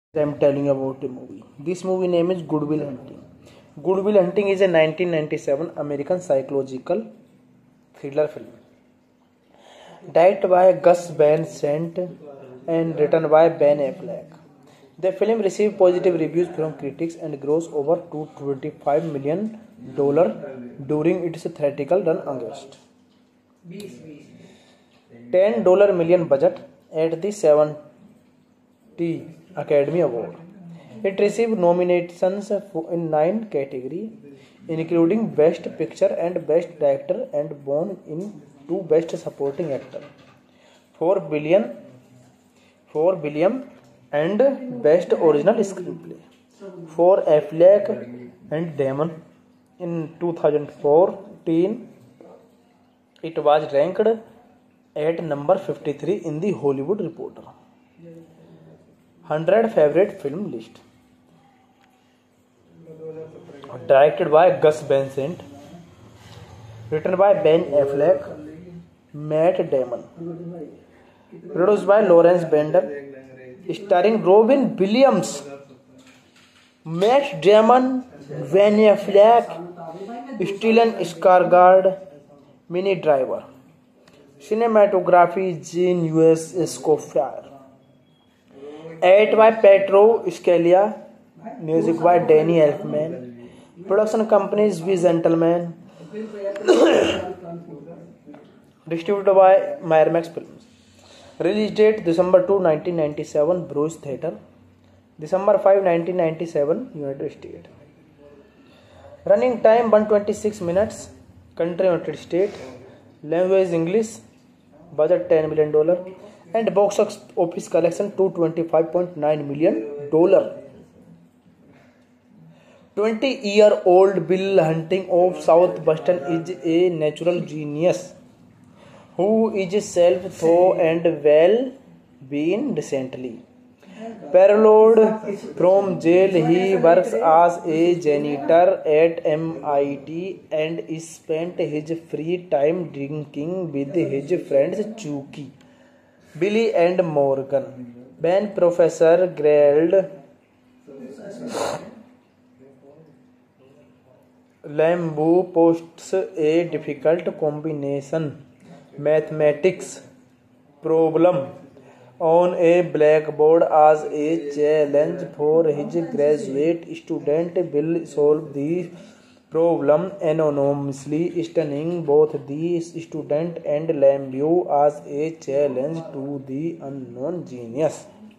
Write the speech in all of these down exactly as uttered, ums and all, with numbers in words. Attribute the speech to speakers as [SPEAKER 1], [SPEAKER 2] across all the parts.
[SPEAKER 1] I'm telling you about the movie. This movie name is Good Will Hunting. Good Will Hunting is a nineteen ninety-seven American psychological thriller film, directed by Gus Van Sant and written by Ben Affleck. The film received positive reviews from critics and grossed over two hundred twenty-five million dollars during its theatrical run August. ten million budget at the seventy Academy Award. It received nominations in nine categories, including Best Picture and Best Director, and won in two Best Supporting Actor, four billion, four billion, and Best Original Screenplay for Affleck and Damon. In two thousand fourteen, it was ranked at number fifty-three in the Hollywood Reporter one hundred favorite film list. Directed by Gus Van Sant, written by Ben Affleck, Matt Damon, produced by Lawrence Bender, starring Robin Williams, Matt Damon, Ben Affleck, Stellan Skarsgård, Minnie Driver. Cinematography Gene U S Escobar. Edited by Pedro Scalia, music by Danny Elfman, production companies We Gentlemen, distributed by Miramax Films. Release date December second, nineteen ninety-seven, Bruce Theatre, December fifth, nineteen ninety-seven, United States. Running time one hundred twenty-six minutes, country United States, language English, budget ten million dollars. And box office collection two hundred twenty-five point nine million dollars. twenty-year-old Bill Hunting of South Boston is a natural genius who is self-taught and well-being recently. Paroled from jail, he works as a janitor at M I T and spent his free time drinking with his friends Chucky, Billy and Morgan. Ben Professor grilled Lambeau posts a difficult combination mathematics problem on a blackboard as a challenge for his graduate student. Will solve the problem anonymously, stunning both the student and Lambeau as a challenge to the unknown genius.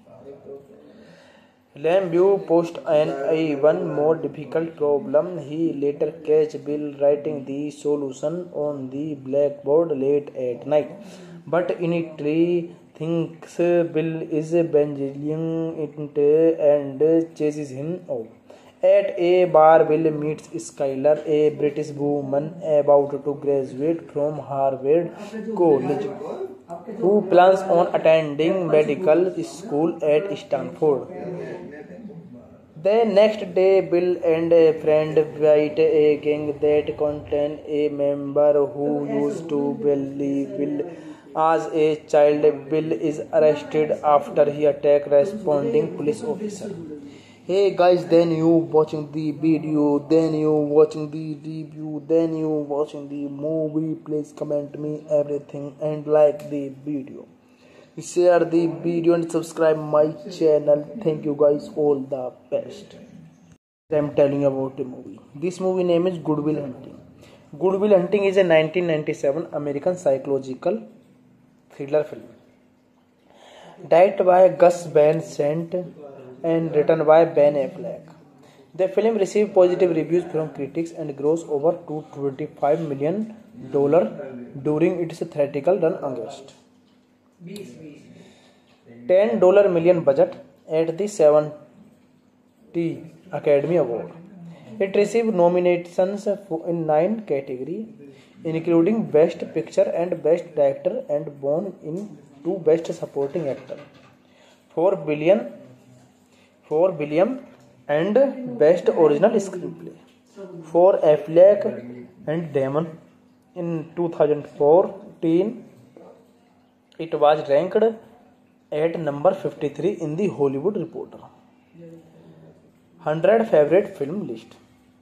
[SPEAKER 1] Lambeau posts an even more difficult problem. He later catches Bill writing the solution on the blackboard late at night, but initially thinks Bill is banging it and chases him off. At a bar, Bill meets Skylar, a British woman about to graduate from Harvard College, who plans on attending medical school at Stanford. The next day, Bill and a friend fight a gang that contains a member who used to bully Bill as a child. Bill is arrested after he attacks responding police officer. Hey guys, then you watching the video, then you watching the review, then you watching the movie. Please comment me everything and like the video, share the video and subscribe my channel. Thank you guys, all the best. I'm telling you about the movie. This movie name is Good Will Hunting. Good Will Hunting is a nineteen ninety-seven American psychological thriller film, directed by Gus Van Sant and written by Ben Affleck. The film received positive reviews from critics and grossed over two hundred twenty-five million dollars during its theatrical run August. ten million budget at the seventy Academy Award. It received nominations in nine categories, including Best Picture and Best Director, and won in two Best Supporting Actor, four billion, four billion, and Best Original Screenplay for Affleck and Damon. In two thousand fourteen, it was ranked at number fifty-three in the Hollywood Reporter Hundred favorite film list.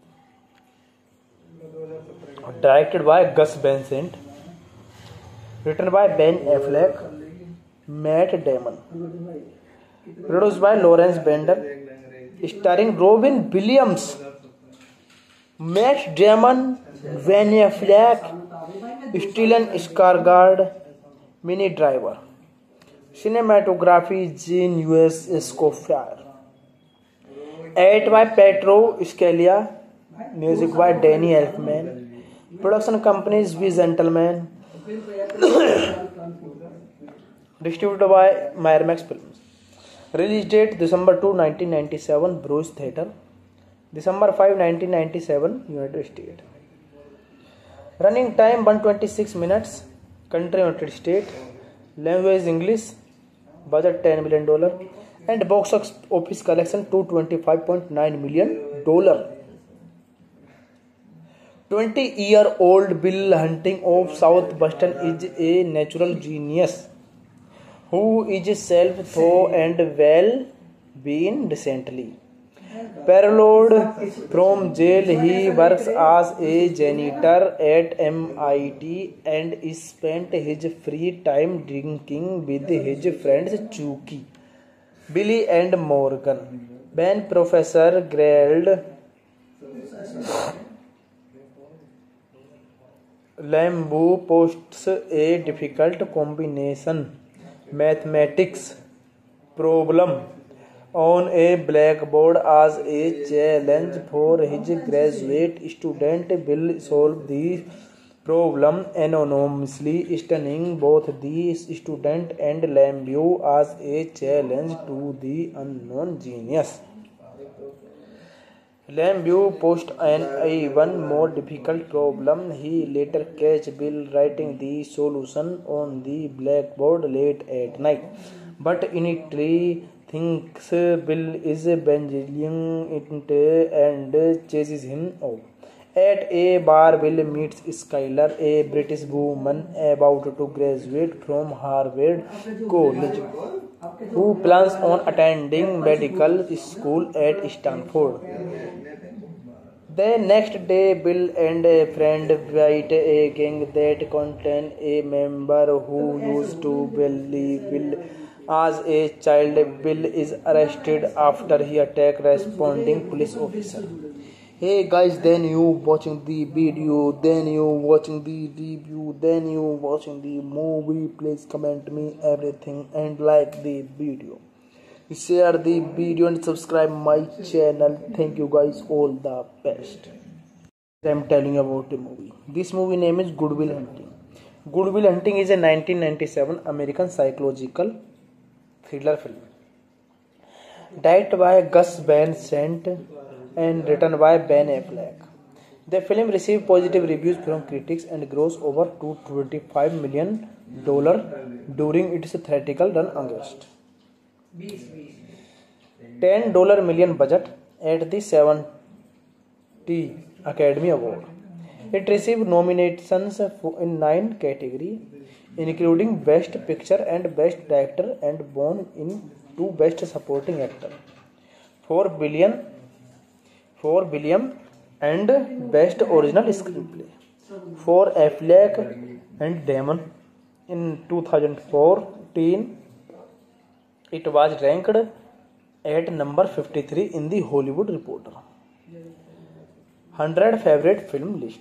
[SPEAKER 1] Directed by Gus Van Sant. Written by Ben Affleck, Matt Damon. Produced by Lawrence Bender. Starring Robin Williams, Matt Damon, Ben Affleck, Stellan Skarsgård, Minnie Driver. Cinematography Gene U S Escobar. Edited by Pedro Scalia. Music by Danny Elfman. Production companies V Gentleman. Distributed by Miramax Films. Release date December second, nineteen ninety-seven, Bruce Theatre. December fifth, nineteen ninety-seven, United States. Running time one hundred twenty-six minutes. Country United States. Language English. Budget ten million dollars. And box office collection two hundred twenty-five point nine million dollars. twenty-year-old Bill Hunting of South Boston is a natural genius who is self-taught and well-being recently. Paroled from jail, he works as a janitor at M I T and spent his free time drinking with his friends Chucky, Billy and Morgan. When Professor Gerald Lambeau posts a difficult combination mathematics problem on a blackboard as a challenge for his graduate student, Bill solve the problem anonymously, stunning both the student and Lambeau as a challenge to the unknown genius. Lambeau posts an even more difficult problem. He later catches Bill writing the solution on the blackboard late at night, but initially thinks Bill is banging it and chases him off. At a bar, Bill meets Skylar, a British woman about to graduate from Harvard College, who plans on attending medical school at Stanford. The next day, Bill and a friend visit a gang that contains a member who used to bully Bill as a child. Bill is arrested after he attacks responding police officer. Hey guys, then you watching the video, then you watching the review, then you watching the movie. Please comment me everything and like the video. Share the video and subscribe my channel. Thank you guys, all the best. I'm telling you about the movie. This movie name is Good Will Hunting. Good Will Hunting is a nineteen ninety-seven American psychological thriller film. Directed by Gus Van Sant and written by Ben Affleck. The film received positive reviews from critics and grossed over two hundred twenty-five million dollars during its theatrical run August. ten million budget at the seventy Academy Award. It received nominations in nine categories, including Best Picture and Best Director, and won in two Best Supporting Actor, four billion, four billion, and Best Original Screenplay for Affleck and Damon. In two thousand fourteen, it was ranked at number fifty-three in the Hollywood Reporter one hundred favorite film list.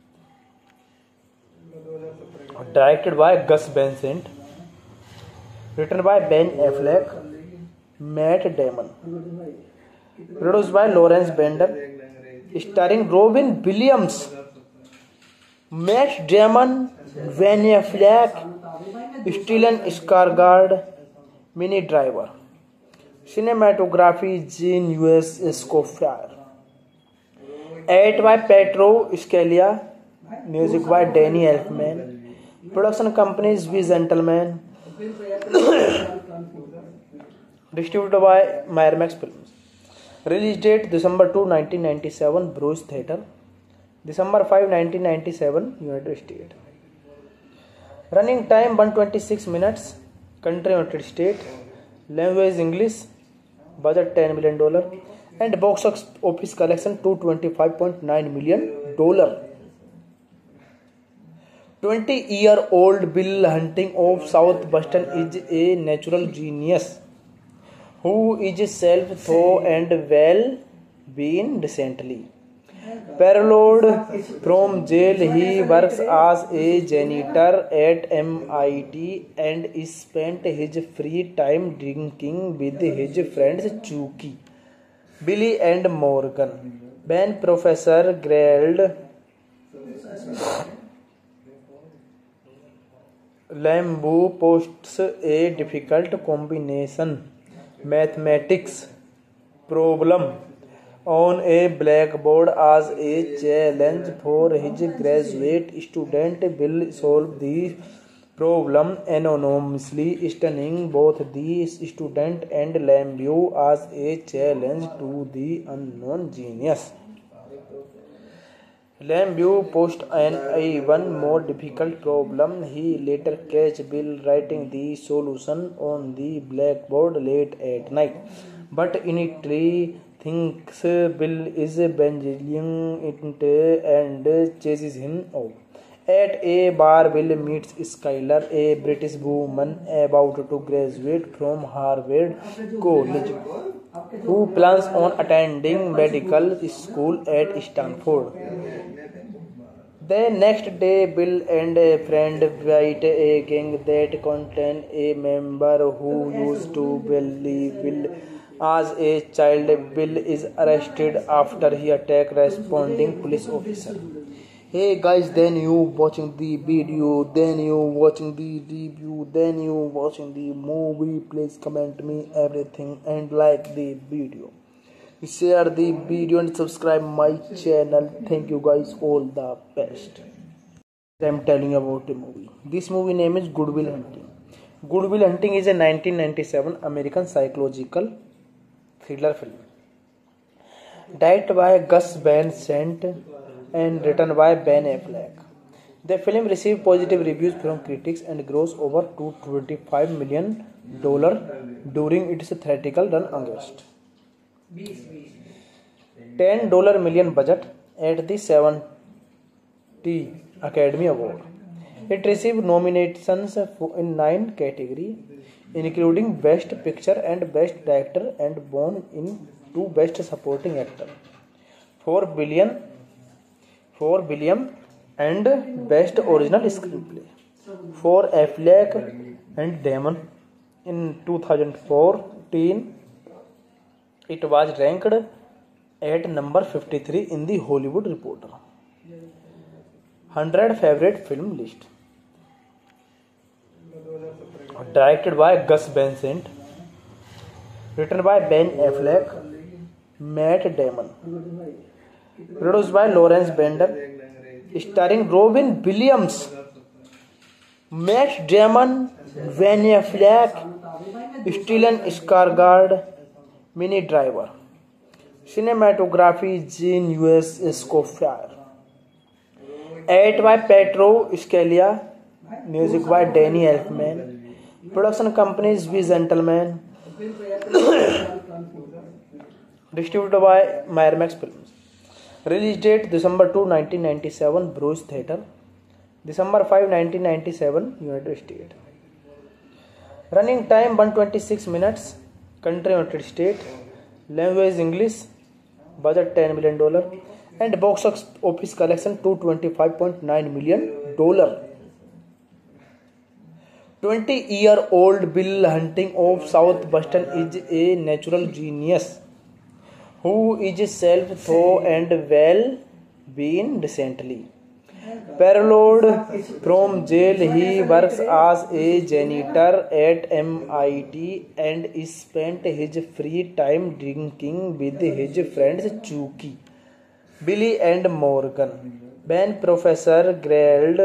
[SPEAKER 1] Directed by Gus Van Sant. Written by Ben Affleck, Matt Damon. Produced by Lawrence Bender. Starring Robin Williams, Matt Damon, Ben Affleck, Stellan Skarsgård, Minnie Driver. Cinematography Gene U S Escobar. Edited by Pedro Scalia. Music by Danny Elfman. Production companies V Gentleman. Distributed by Miramax Films. Release date December second, nineteen ninety-seven, Bruce Theatre. December fifth, nineteen ninety-seven, United States. Running time one hundred twenty-six minutes. Country United States. Language English. budget ten million dollar, and box office collection two hundred twenty-five point nine million dollar. twenty-year-old Bill Hunting of South Boston is a natural genius who is self-taught and well-being recently. Paroled from jail, he works as a janitor at M I T and spent his free time drinking with his friends Chucky, Billy and Morgan. When Professor grilled Lambu posts a difficult combination mathematics problem on a blackboard as a challenge for his graduate student. Bill solved the problem anonymously, stunning both the student and Lambu as a challenge to the unknown genius. Lambu post an even more difficult problem. He later catch Bill writing the solution on the blackboard late at night, but in a tree thinks Bill is banging it and chases him off. At a bar, Bill meets Skylar, a British woman about to graduate from Harvard College, who plans on attending medical school at Stanford. The next day, Bill and a friend fight a gang that contains a member who used to bully Bill as a child. Bill is arrested after he attacks responding police officer. Hey guys, then you watching the video, then you watching the review, then you watching the movie. Please comment me everything and like the video. Share the video and subscribe my channel. Thank you guys, all the best. I'm telling you about the movie. This movie name is Good Will Hunting. Good Will Hunting is a nineteen ninety-seven American psychological thriller film, directed by Gus Van Sant and written by Ben Affleck. The film received positive reviews from critics and grossed over two hundred twenty-five million dollars during its theatrical run in August. ten million budget at the seventy Academy Award. It received nominations in nine categories, including Best Picture and Best Director, and won in two Best Supporting Actor, four billion, four billion, and Best Original Screenplay for Affleck and Damon. In two thousand fourteen, it was ranked at number fifty-three in the Hollywood Reporter one hundred favorite film list. Directed by Gus Van Sant, written by Ben Affleck, Matt Damon, produced by Lawrence Bender, starring Robin Williams, Matt Damon, Ben Affleck, Stellan Skarsgård, Minnie Driver. Cinematography Gene U S Escoffier. Edited by Petro Scalia. Music by Danny Elfman. Production companies We Gentleman. Distributed by Miramax Films. Release date December second, nineteen ninety-seven, Bruce Theatre. December fifth, nineteen ninety-seven, United States. Running time one hundred twenty-six minutes. Country United States. Language English. Budget ten million dollars, and box office collection two hundred twenty-five point nine million dollars. twenty-year-old Bill Hunting of South Boston is a natural genius who is self-taught and well-being recently. Paroled from jail, he works as a janitor at M I T and spent his free time drinking with his friends Chucky, Billy and Morgan. When Professor grilled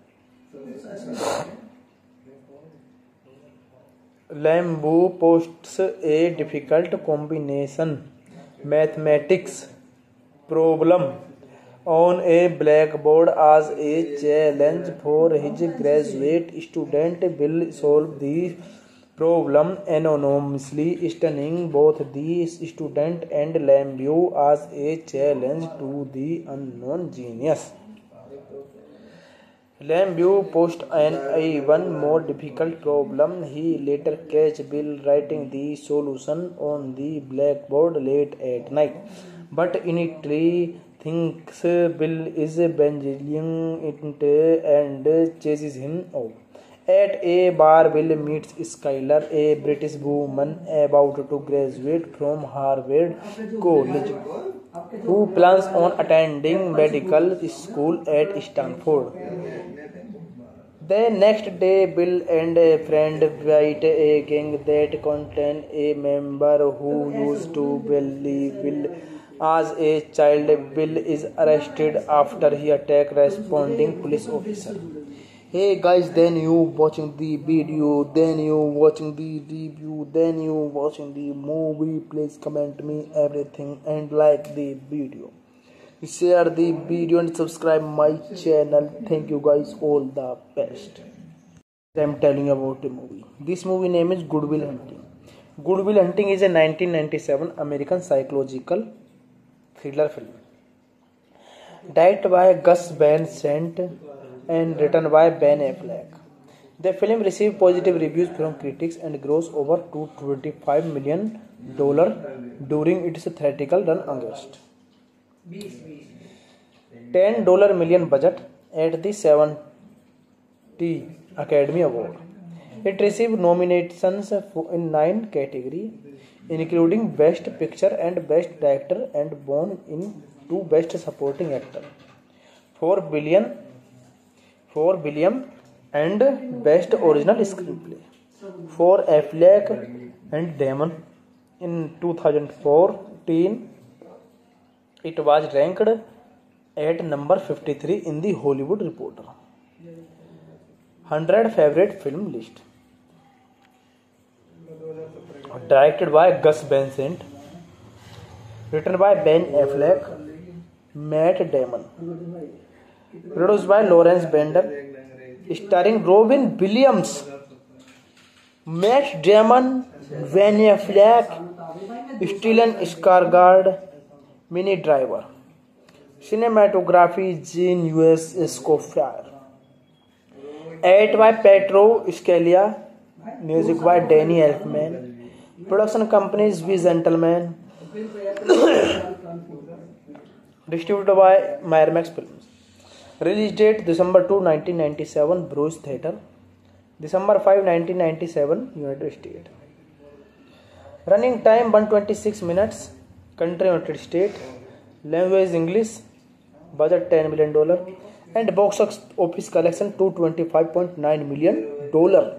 [SPEAKER 1] Lambu posts a difficult combination mathematics problem on a blackboard as a challenge for his graduate student. Bill solved the problem anonymously, stunning both the student and Lambeau as a challenge to the unknown genius. Lambeau posed an even more difficult problem. He later catch Bill writing the solution on the blackboard late at night, but in it he thinks Bill is banging it and chases him off. At a bar, Bill meets Skylar, a British woman about to graduate from Harvard College, who plans on attending medical school at Stanford. The next day, Bill and a friend fight a gang that contains a member who used to bully Bill as a child. Bill is arrested after he attacks responding police officer. Hey guys, then you watching the video, then you watching the review, then you watching the movie. Please comment me everything and like the video. Share the video and subscribe my channel. Thank you guys, all the best. I'm telling you about the movie. This movie name is Good Will Hunting. Good Will Hunting is a nineteen ninety-seven American psychological thriller film. Directed by Gus Van Sant and written by Ben Affleck. The film received positive reviews from critics and grossed over two hundred twenty-five million dollars during its theatrical run August. ten million budget at the seventy Academy Award. It received nominations in nine categories, including Best Picture and Best Director, and won in two Best Supporting Actor, four billion, four billion, and Best Original Screenplay for Affleck and Damon. In two thousand fourteen, it was ranked at number fifty-three in the Hollywood Reporter one hundred favorite film list. Directed by Gus Van Sant, written by Ben Affleck, Matt Damon, produced by Lawrence Bender, starring Robin Williams, Matt Damon, Ben Affleck, Stellan Skarsgård, Minnie Driver. Cinematography Gene U S Escoffier. Edited by Petro Scalia. Music by Danny Elfman. Production companies We Gentleman. Distributed by Miramax Films. Release date December second, nineteen ninety-seven, Bruce Theatre. December fifth, nineteen ninety-seven, United States. Running time one hundred twenty-six minutes. Country United States. Language English. Budget ten million dollars. And box office collection two hundred twenty-five point nine million dollars.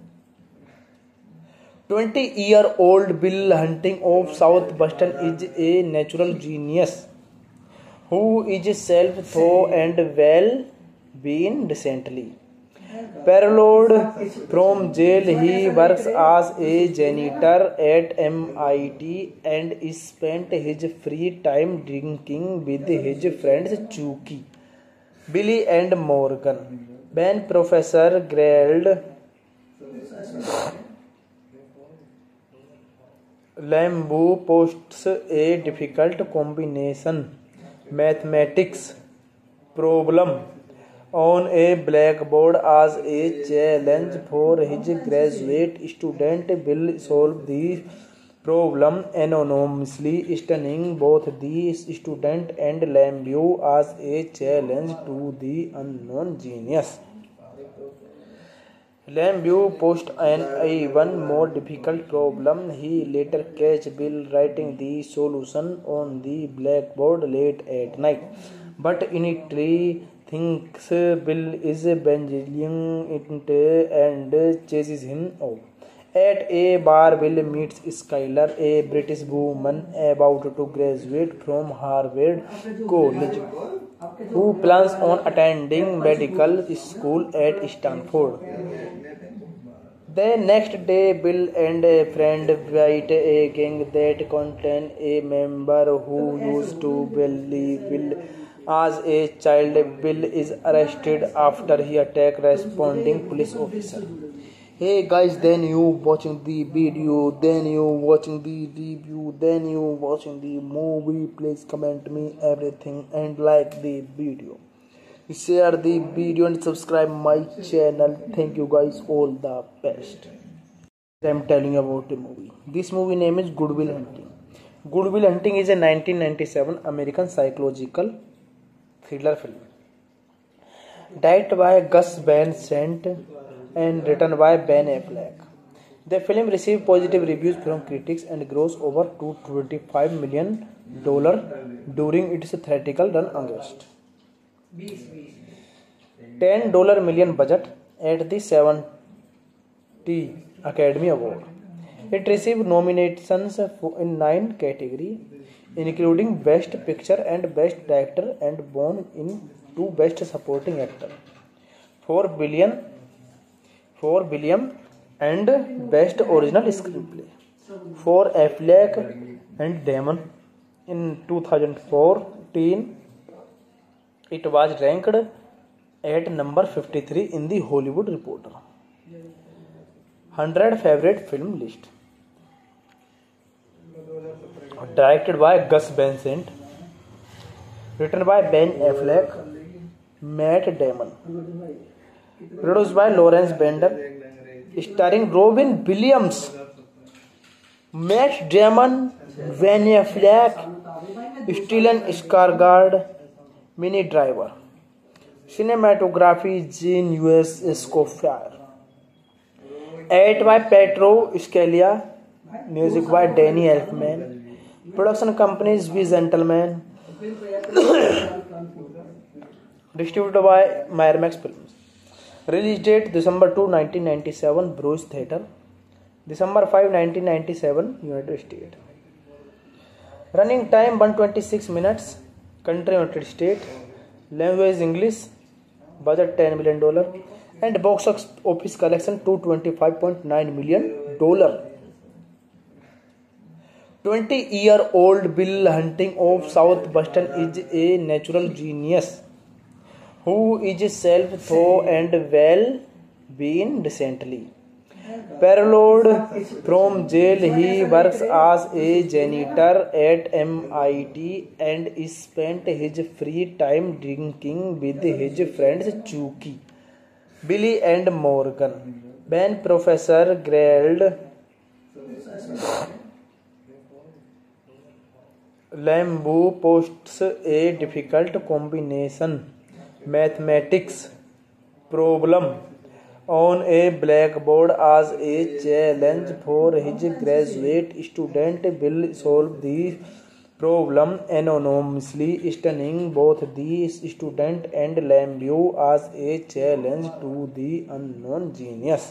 [SPEAKER 1] twenty-year-old Bill Hunting of South Boston is a natural genius who is self-taught and well-being recently. Paroled from jail, he works as a janitor at M I T and spent his free time drinking with his friends Chucky, Billy and Morgan. When Professor grilled Lambeau posts a difficult combination mathematics problem on a blackboard as a challenge for his graduate student. Will solve the problem anonymously, stunning both the student and Lambeau as a challenge to the unknown genius. Lambeau posed an even more difficult problem. He later catch Bill writing the solution on the blackboard late at night, but in it he thinks Bill is banging it and chases him off. At a bar, Bill meets Skylar, a British woman about to graduate from Harvard College, who plans on attending medical school at Stanford. The next day, Bill and a friend fight a gang that contains a member who used to bully Bill as a child. Bill is arrested after he attacks responding police officer. Hey guys, then you watching the video, then you watching the review, then you watching the movie. Please comment me everything and like the video. Share the video and subscribe my channel. Thank you guys, all the best. I'm telling you about the movie. This movie name is Good Will Hunting. Good Will Hunting is a nineteen ninety-seven American psychological thriller film. Directed by Gus Van Sant and written by Ben Affleck. The film received positive reviews from critics and grossed over two hundred twenty-five million dollars during its theatrical run August. ten million dollars budget at the seventy Academy Award. It received nominations in nine categories, including Best Picture and Best Director, and won in two Best Supporting Actor, four billion, four billion, and Best Original Screenplay for Affleck and Damon. In two thousand fourteen, it was ranked at number fifty-three in the Hollywood Reporter one hundred favorite film list. Directed by Gus Van Sant, written by Ben Affleck, Matt Damon, produced by Lawrence Bender, starring Robin Williams, Matt Damon, Ben Affleck, Stellan Skarsgård, Minnie Driver. Cinematography Gene U S Escobar. Edited by Pedro Scalia. Music by Danny Elfman. Production companies We Gentleman. Distributed by Miramax Films. Release date December second, nineteen ninety-seven, Bruce Theatre. December fifth, nineteen ninety-seven, United States. Running time one hundred twenty-six minutes. Country United States. Language English. Budget ten million dollars. And box office collection two hundred twenty-five point nine million dollars. twenty-year-old Bill Hunting of South Boston is a natural genius who is self-taught and well-being recently. Paroled from jail, he works as a janitor at M I T and spent his free time drinking with his friends Chucky, Billy and Morgan. When Professor Gerald Lambeau posts a difficult combination mathematics problem on a blackboard as a challenge for his graduate student, Bill solve the problem anonymously, stunning both the student and Lambeau as a challenge to the unknown genius.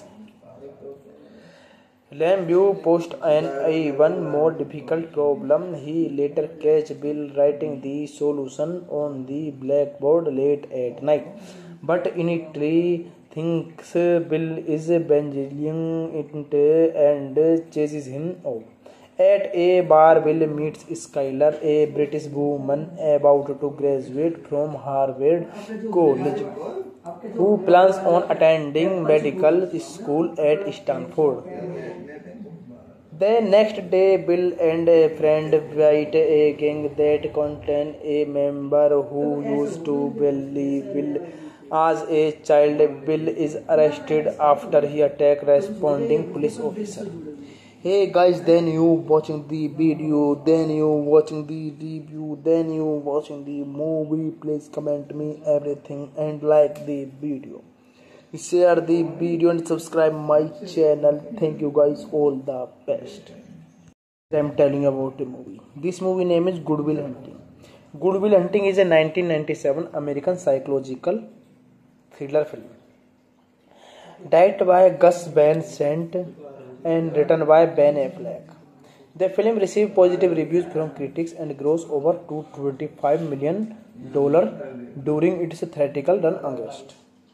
[SPEAKER 1] Lambeau posts an even more difficult problem. He later catches Bill writing the solution on the blackboard late at night, but initially thinks Bill is banging it and chases him off. At a bar, Bill meets Skylar, a British woman about to graduate from Harvard College, who plans on attending medical school at Stanford. The next day, Bill and a friend fight a gang that contains a member who used to bully Bill as a child. Bill is arrested after he attacks responding police officer. Hey guys, then you watching the video, then you watching the review, then you watching the movie. Please comment me everything and like the video. Share the video and subscribe my channel. Thank you guys, all the best. I'm telling you about the movie. This movie name is Good Will Hunting. Good Will Hunting is a nineteen ninety-seven American psychological thriller film. Directed by Gus Van Sant and written by Ben Affleck. The film received positive reviews from critics and grossed over two hundred twenty-five million dollars during its theatrical run August.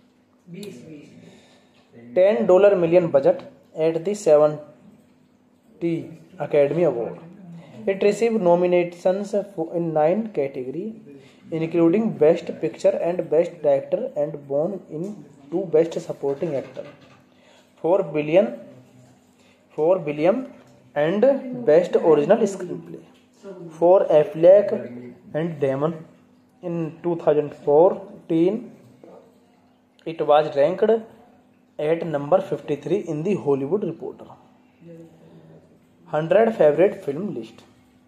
[SPEAKER 1] ten million budget at the seventy Academy Award. It received nominations in nine categories, including Best Picture and Best Director, and won in two Best Supporting Actor, four billion four billion and best original screenplay for Affleck and Damon. In two thousand fourteen, it was ranked at number fifty-three in the Hollywood Reporter one hundred favorite film list.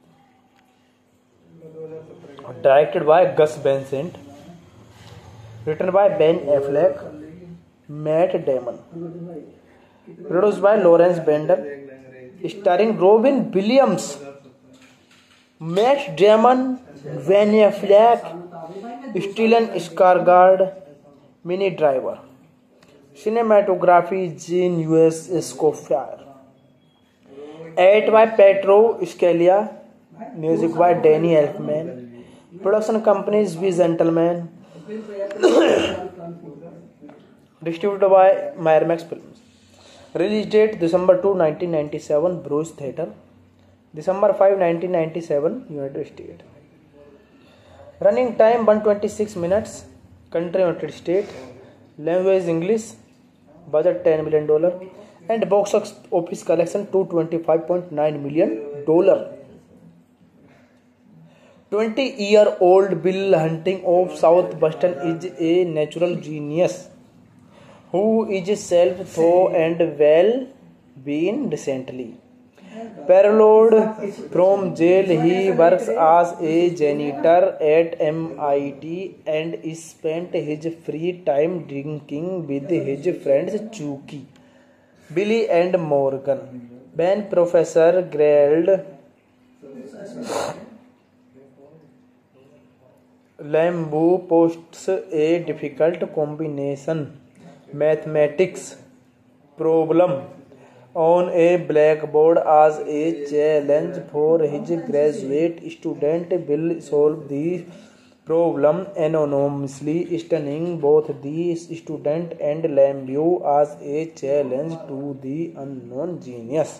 [SPEAKER 1] Directed by Gus Van Sant, written by Ben Affleck, Matt Damon, produced by Lawrence Bender, starring Robin Williams, Matt Damon, Ben Affleck, Stellan Skarsgård, Minnie Driver. Cinematography Gene U S Escoffier. Edit by Petro Scalia. Music by Danny Elfman. Production companies We Gentleman. Distributed by Miramax Films. Release date December second, nineteen ninety-seven, Bruce Theatre. December fifth, nineteen ninety-seven, United States. Running time one hundred twenty-six minutes. Country United States. Language English. Budget ten million dollars. And box office collection two hundred twenty-five point nine million dollars. twenty-year-old Bill Hunting of South Boston is a natural genius who is self-taught and well-being recently. Paroled from jail, he works as a janitor at M I T and spent his free time drinking with his friends Chucky, Billy and Morgan. When Professor grilled Lambeau posts a difficult combination mathematics problem on a blackboard as a challenge for his graduate student. Bill solved the problem anonymously, stunning both the student and Lambeau as a challenge to the unknown genius.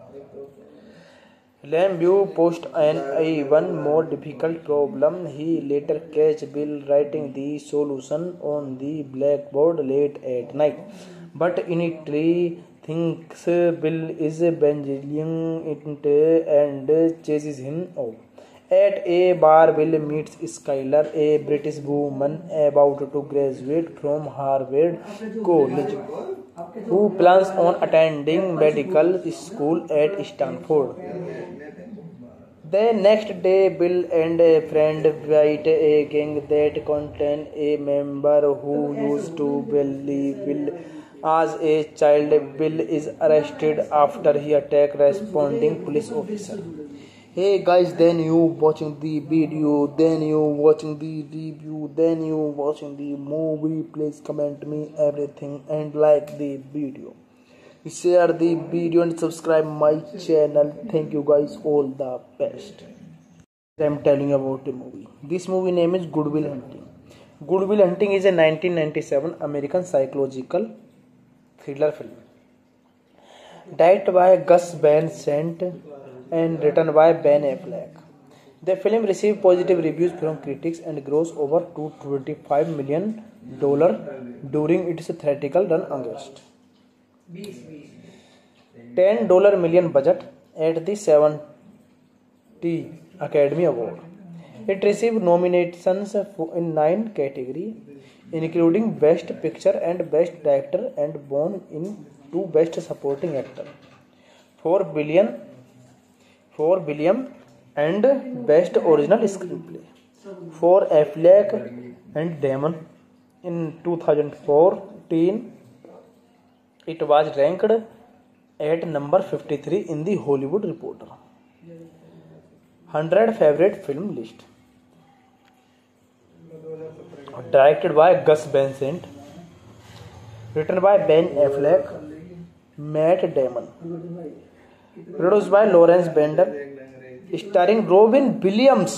[SPEAKER 1] Lambeau posts an even more difficult problem. He later catches Bill writing the solution on the blackboard late at night, but initially thinks Bill is banging it and chases him off. At a bar, Bill meets Skylar, a British woman about to graduate from Harvard College, who plans on attending medical school at Stanford. The next day, Bill and a friend fight a gang that contains a member who used to bully Bill as a child. Bill is arrested after he attacks responding police officer. Hey guys, then you watching the video, then you watching the review, then you watching the movie. Please comment me everything and like the video. Share the video and subscribe my channel. Thank you guys, all the best. I'm telling you about the movie. This movie name is Good Will Hunting. Good Will Hunting is a nineteen ninety-seven American psychological thriller film. Directed by Gus Van Sant and written by Ben Affleck. The film received positive reviews from critics and grossed over two hundred twenty-five million dollars during its theatrical run in August. ten million budget at the seventy Academy Award. It received nominations in nine categories, including Best Picture and Best Director, and won in two Best Supporting Actor. four billion four billion and Best Original Screenplay for Affleck and Damon. In two thousand fourteen, it was ranked at number fifty-three in the Hollywood Reporter one hundred favorite film list. Directed by Gus Van Sant, written by Ben Affleck, Matt Damon, produced by Lawrence Bender, starring Robin Williams,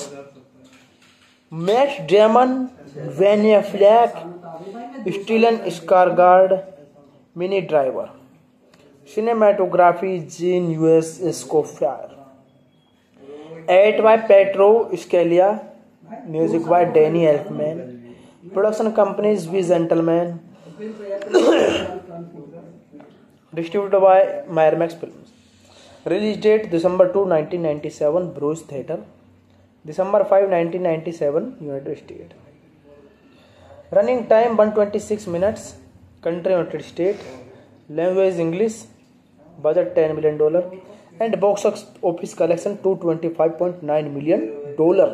[SPEAKER 1] Matt Damon, Ben Affleck, Stellan Skarsgård, Minnie Driver. Cinematography Gene U S Escoffier. Edit by Petro Scalia. Music by Danny Elfman. Production companies We Gentleman. Distributed by Miramax Films. Release date December second, nineteen ninety-seven, Bruce Theatre. December fifth, nineteen ninety-seven, United States. Running time one hundred twenty-six minutes. Country United States. Language English. Budget ten million dollars. And box office collection two hundred twenty-five point nine million dollars.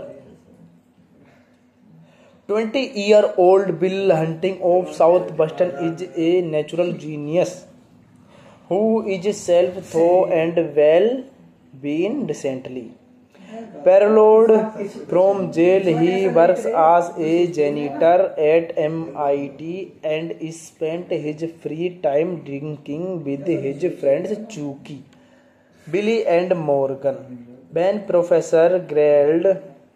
[SPEAKER 1] twenty-year-old Bill Hunting of South Boston is a natural genius who is self-taught and well-being recently. Paroled from jail, he works as a janitor at M I T and spent his free time drinking with his friends Chucky, Billy and Morgan. When Professor grilled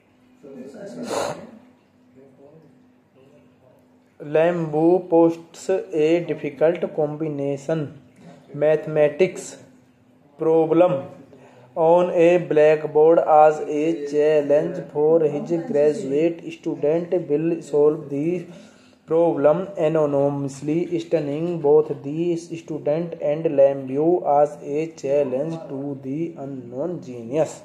[SPEAKER 1] Lambu posts a difficult combination mathematics problem on a blackboard as a challenge for his graduate student. Bill solved the problem anonymously, stunning both the student and Lambu as a challenge to the unknown genius.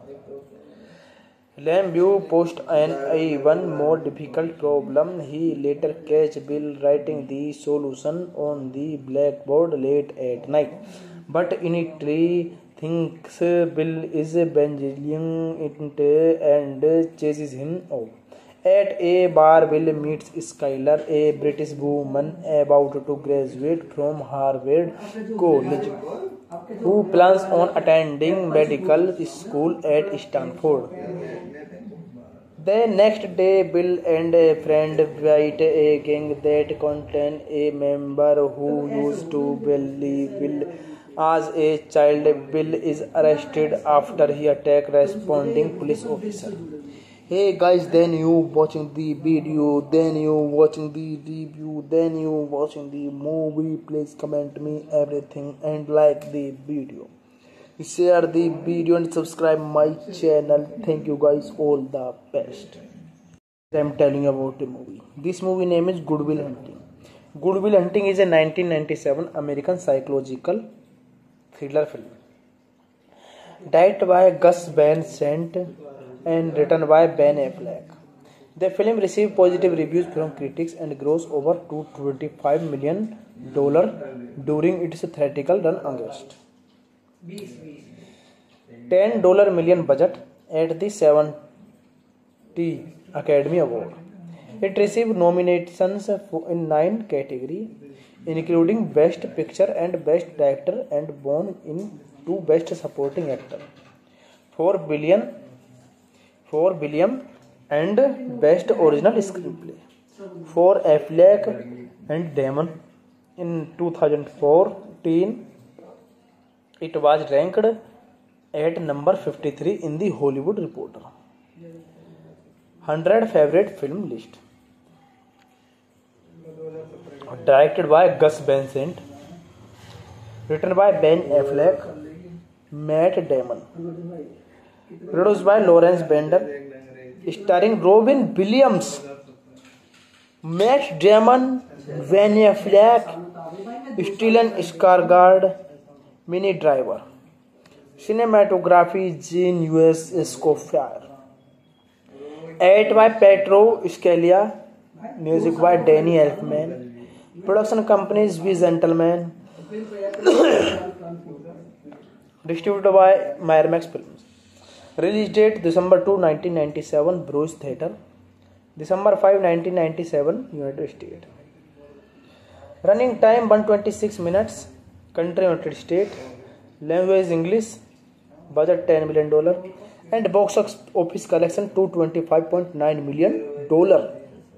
[SPEAKER 1] Lambu posts an even more difficult problem. He later catches Bill writing the solution on the blackboard late at night, but initially thinks Bill is banging it and chases him off. At a bar, Bill meets Skylar, a British woman about to graduate from Harvard College, who plans on attending medical school at Stanford. The next day, Bill and a friend visit a gang that contains a member who used to bully Bill as a child. Bill is arrested after he attacks responding police officer. Hey guys, then you watching the video, then you watching the review, then you watching the movie. Please comment me everything and like the video. Share the video and subscribe my channel. Thank you guys, all the best. I'm telling you about the movie. This movie name is Good Will Hunting. Good Will Hunting is a nineteen ninety-seven American psychological thriller film. Directed by Gus Van Sant and written by Ben Affleck. The film received positive reviews from critics and grossed over two hundred twenty-five million dollars during its theatrical run August. ten million budget at the seventy Academy Award. It received nominations in nine categories, including Best Picture and Best Director, and won in two Best Supporting Actor, four billion, four billion, and Best Original Screenplay for Affleck and Damon. In two thousand fourteen, it was ranked at number fifty-three in the Hollywood Reporter one hundred favorite film list. Directed by Gus Van Sant, written by Ben Affleck, Matt Damon, produced by Lawrence Bender, starring Robin Williams, Matt Damon, Ben Affleck, Stellan Skarsgård, Minnie Driver. Cinematography Gene U S Escobar. Edited by Pedro Scalia. Music by Danny Elfman. Production companies We Gentleman. Distributed by Miramax Films. Release date December second, nineteen ninety-seven, Bruce Theatre. December fifth, nineteen ninety-seven, United States. Running time one hundred twenty-six minutes. Country United States. Language English. Budget ten million dollars. And box office collection two hundred twenty-five point nine million dollars.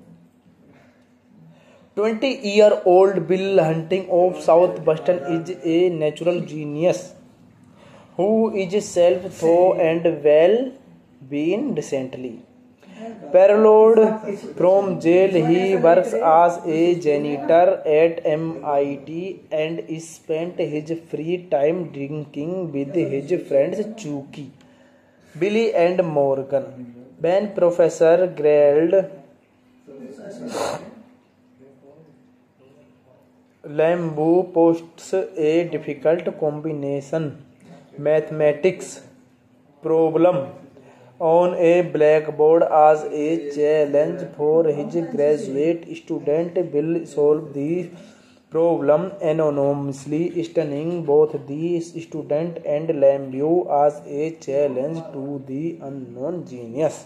[SPEAKER 1] twenty-year-old Bill Hunting of South Boston is a natural genius who is self-taught and well-being recently. Paroled from jail, he works as a janitor at M I T and spent his free time drinking with his friends Chucky, Billy and Morgan. When Professor grilled Lambu posts a difficult combination mathematics problem on a blackboard as a challenge for his graduate student. Will solve the problem anonymously, stunning both the student and Lambu as a challenge to the unknown genius.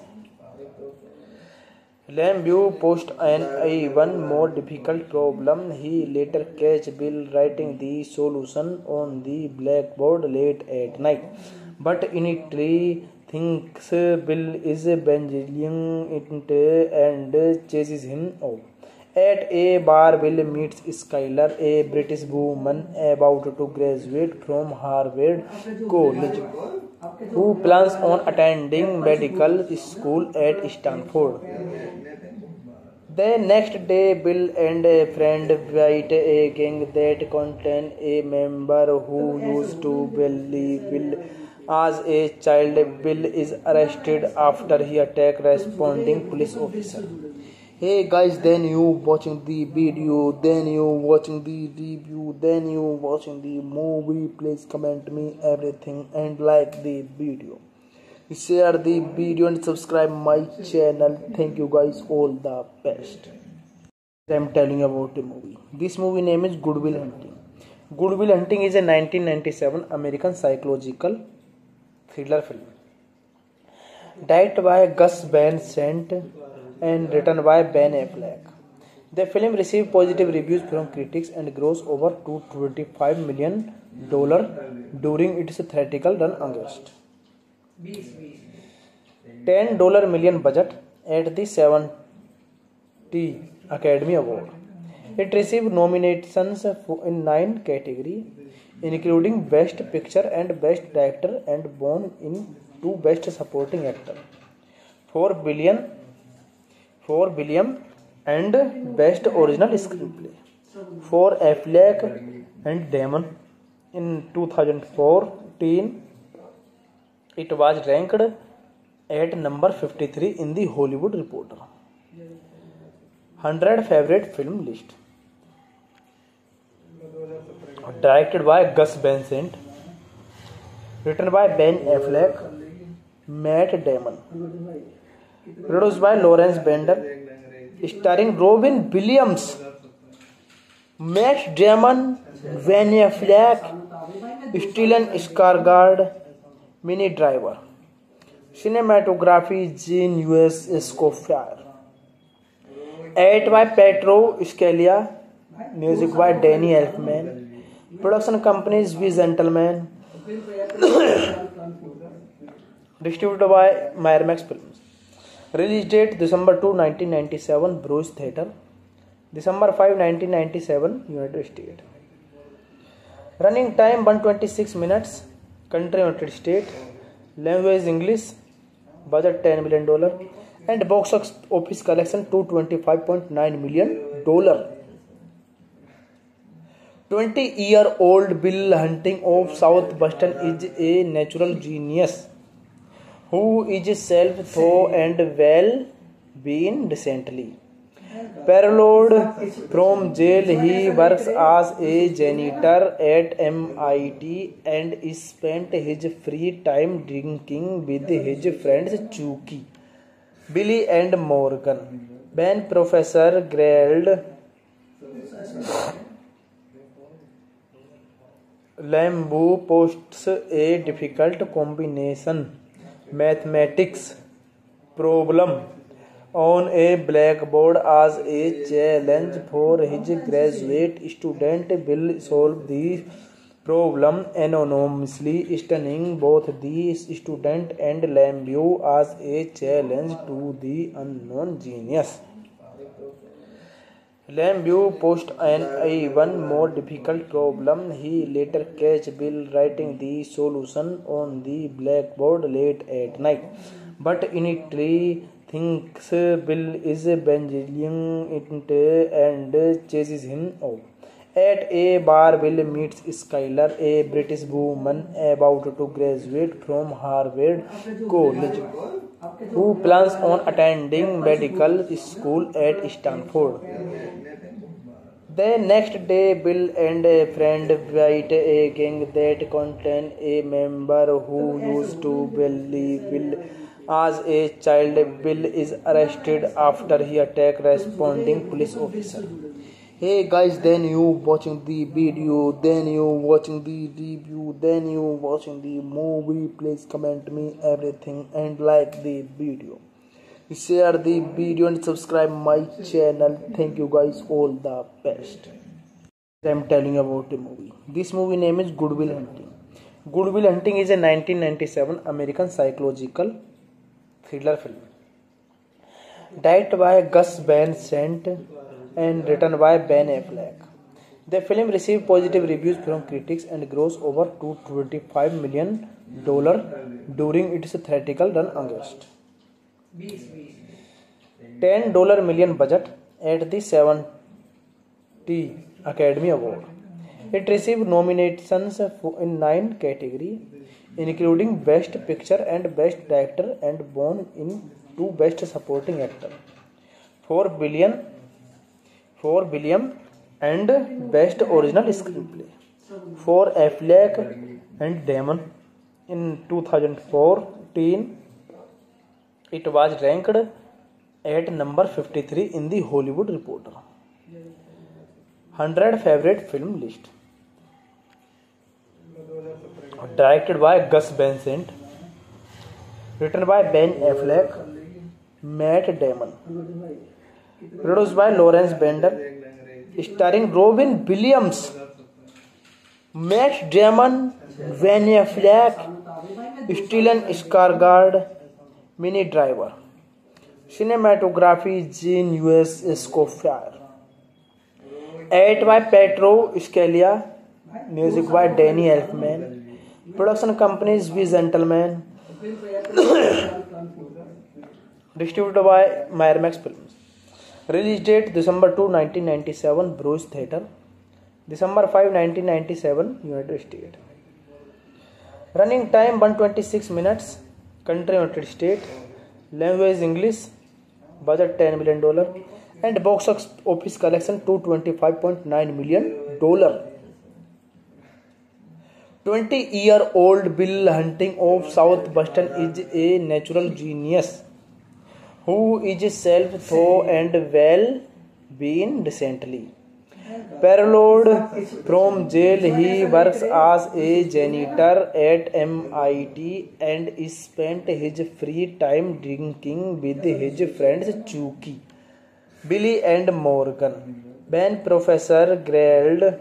[SPEAKER 1] Lambu posts an even more difficult problem. He later catch Bill writing the solution on the blackboard late at night, but in it he thinks Bill is banging it and chases him off. At a bar, Bill meets Skylar, a British woman about to graduate from Harvard College, who plans on attending medical school at Stanford. The next day, Bill and a friend fight a gang that contains a member who used to bully Bill as a child. Bill is arrested after he attacks responding police officer. Hey guys, then you watching the video, then you watching the review, then you watching the movie. Please comment me everything and like the video. Share the video and subscribe my channel. Thank you guys, all the best. I'm telling you about the movie. This movie name is Good Will Hunting. Good Will Hunting is a nineteen ninety-seven American psychological thriller film, directed by Gus Van Sant and written by Ben Affleck. The film received positive reviews from critics and grossed over two hundred twenty-five million dollars during its theatrical run August. ten million budget at the seventy Academy Award. It received nominations in nine categories, including Best Picture and Best Director, and won in two Best Supporting Actor, four billion, four billion, and Best Original Screenplay for Affleck and Damon. In two thousand fourteen, it was ranked at number fifty-three in the Hollywood Reporter one hundred favorite film list. Directed by Gus Van Sant, written by Ben Affleck, Matt Damon, produced by Lawrence Bender, starring Robin Williams, Matt Damon, Ben Affleck, Stellan Skarsgård, Minnie Driver. Cinematography Gene U S Escobar. Edited by Pedro Scalia. Music by Danny Elfman. Production companies We Gentleman. Distributed by Miramax Films. Release date December second, nineteen ninety-seven, Bruce Theatre. December fifth, nineteen ninety-seven, United States. Running time one hundred twenty-six minutes. Country United States. Language English. Budget ten million dollars. And box office collection two hundred twenty-five point nine million dollars. twenty-year-old Bill Hunting of South Boston is a natural genius who is self-taught and well-being recently. Paroled from jail, he works as a janitor at M I T and spent his free time drinking with his friends Chucky, Billy and Morgan. When Professor grilled Lambu posts a difficult combination mathematics problem on a blackboard as a challenge for his graduate student. Will solve the problem anonymously, stunning both the student and Lambu as a challenge to the unknown genius. Lambu posts an even more difficult problem. He later catch Bill writing the solution on the blackboard late at night, but in it he thinks Bill is banging it and chases him off. At a bar, Bill meets Skylar, a British woman about to graduate from Harvard College, who plans on attending medical school at Stanford. The next day, Bill and a friend fight a gang that contained a member who used to bully Bill. As a child, Bill is arrested after he attacked responding police officer. Hey guys, then you watching the video, then you watching the review, then you watching the movie. Please comment me everything and like the video. Share the video and subscribe my channel. Thank you guys, all the best. I'm telling you about the movie. This movie name is Good Will Hunting. Good Will Hunting is a nineteen ninety-seven American psychological thriller film. Directed by Gus Van Sant and written by Ben Affleck. The film received positive reviews from critics and grossed over two hundred twenty-five million dollars during its theatrical run in August. ten million budget at the seventy Academy Award. It received nominations in nine categories, including Best Picture and Best Director, and won in two Best Supporting Actor, four billion, four billion, and Best Original Screenplay for Affleck and Damon. In two thousand fourteen, it was ranked at number fifty-three in the Hollywood Reporter one hundred favorite film list. Directed by Gus Van Sant, written by Ben Affleck, Matt Damon, produced by Lawrence Bender, starring Robin Williams, Matt Damon, Ben Affleck, Stellan Skarsgård, Minnie Driver. Cinematography Gene U S Escobar. Edited by Petro Scalia. Music by Danny Elfman. Production companies We Gentleman. Distributed by Miramax Films. Release date December second, nineteen ninety-seven, Bruce Theatre. December fifth, nineteen ninety-seven, United States. Running time one hundred twenty-six minutes. Country United States. Language English. Budget ten million dollars. And box office collection two hundred twenty-five point nine million dollars. twenty-year-old Bill Hunting of South Boston is a natural genius who is self-taught and well-being recently. Paroled from jail, he works as a janitor at M I T and spent his free time drinking with his friends Chucky, Billy and Morgan. When Professor Gerald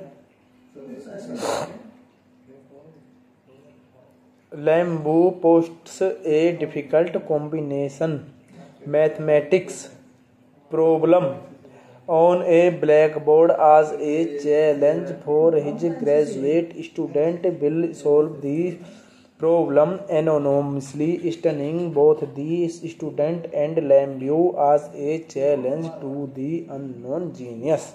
[SPEAKER 1] Lambeau posts a difficult combination mathematics problem on a blackboard as a challenge for his graduate student, Bill solves the problem anonymously, stunning both the student and Lambeau as a challenge to the unknown genius.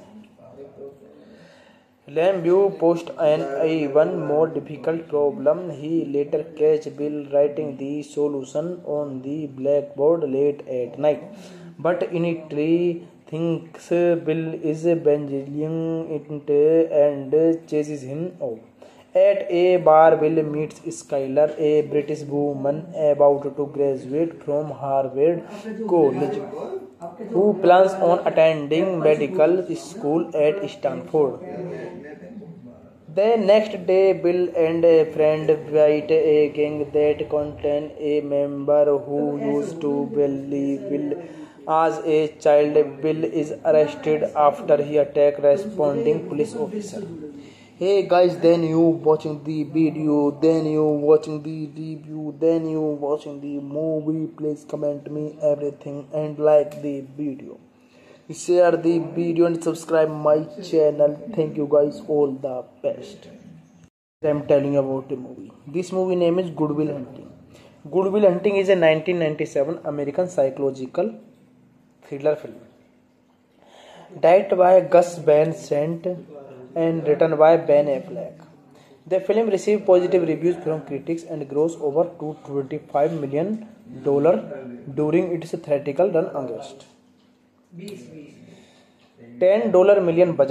[SPEAKER 1] Lambeau posts an even more difficult problem. He later catches Bill writing the solution on the blackboard late at night, but initially thinks Bill is banging it and chases him off. At a bar, Bill meets Skylar, a British woman about to graduate from Harvard College, who plans on attending medical school at Stanford. The next day, Bill and a friend fight a gang that contained a member who used to bully Bill. As a child, Bill is arrested after he attacked responding police officer. Hey guys, then you watching the video, then you watching the review, then you watching the movie. Please comment me everything and like the video. Share the video and subscribe my channel. Thank you guys, all the best. I'm telling you about the movie. This movie name is Good Will Hunting. Good Will Hunting is a nineteen ninety-seven American psychological thriller film. Directed by Gus Van Sant and written by Ben Affleck. The film received positive reviews from critics and grossed over two hundred twenty-five million dollars during its theatrical run in August. ten million budget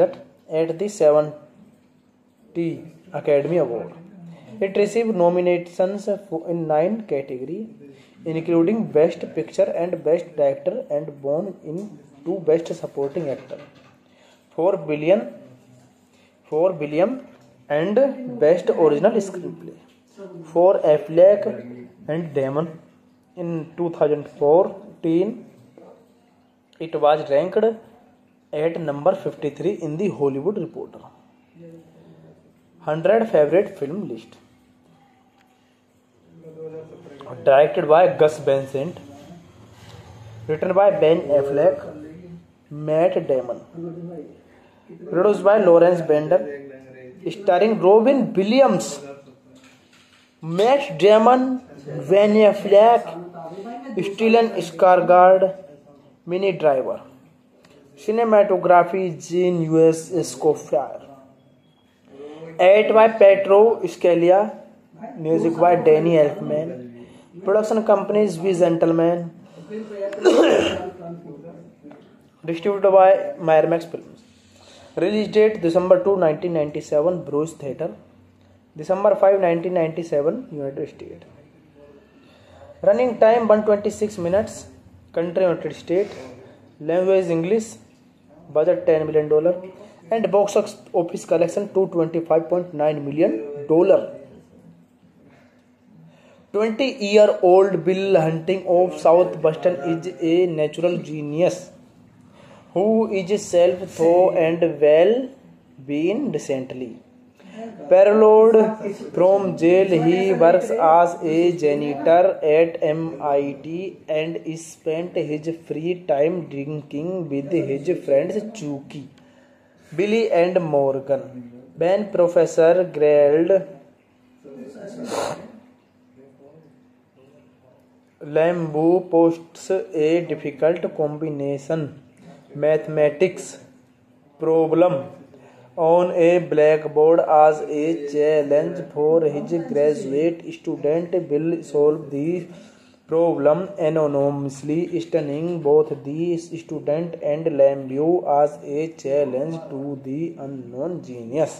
[SPEAKER 1] at the seventy Academy Award. It received nominations in nine categories, including Best Picture and Best Director, and won in two Best Supporting Actor, four billion, four billion, and Best Original Screenplay for Affleck and Damon. In two thousand fourteen, it was ranked at number fifty-three in the Hollywood Reporter one hundred favorite film list. Directed by Gus Van Sant, written by Ben Affleck, Matt Damon, produced by Lawrence Bender, starring Robin Williams, Matt Damon, Ben Affleck, Stellan Skarsgård, Minnie Driver. Cinematography Gene U S Escobar. Edit by Pedro Scalia. Music by Danny Elfman. Production companies We Gentleman. Distributed by Miramax Films. Release date December second, nineteen ninety-seven, Bruce Theatre. December fifth, nineteen ninety-seven, United States. Running time one hundred twenty-six minutes. Country United States. Language English. Budget ten million dollars. And box office collection two hundred twenty-five point nine million dollars. twenty-year-old Bill Hunting of South Boston is a natural genius who is self-taught and well-being recently. Paroled from jail, he works as a janitor at M I T and spent his free time drinking with his friends Chucky, Billy and Morgan. When Professor Gerald Lambeau posts a difficult combination mathematics problem on a blackboard as a challenge for his graduate student, Bill solve the problem anonymously, stunning both the student and Lambeau as a challenge to the unknown genius.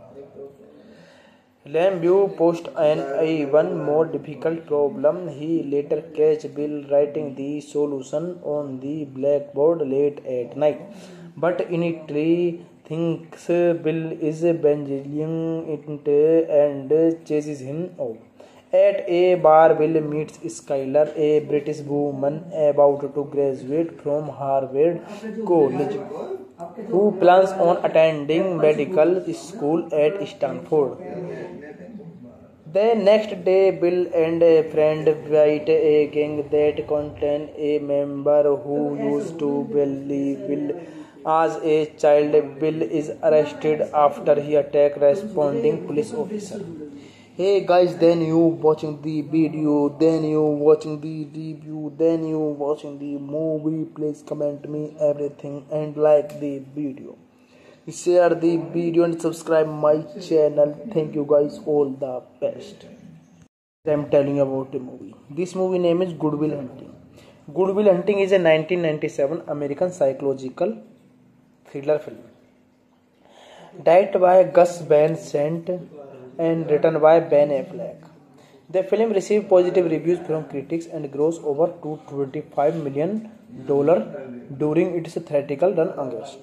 [SPEAKER 1] Lambeau posts an even more difficult problem. He later catches Bill writing the solution on the blackboard late at night, but initially thinks Bill is banging it and chases him off. At a bar, Bill meets Skylar, a British woman about to graduate from Harvard College, who plans on attending medical school at Stanford. The next day, Bill and a friend fight a gang that contains a member who used to bully Bill. As a child, Bill is arrested after he attacks responding police officer. Hey guys, then you watching the video, then you watching the review, then you watching the movie. Please comment me everything and like the video. Share the video and subscribe my channel. Thank you guys, all the best. I'm telling you about the movie. This movie name is Good Will Hunting. Good Will Hunting is a nineteen ninety-seven American psychological thriller film. Directed by Gus Van Sant and written by Ben Affleck. The film received positive reviews from critics and grossed over two hundred twenty-five million dollars during its theatrical run in August.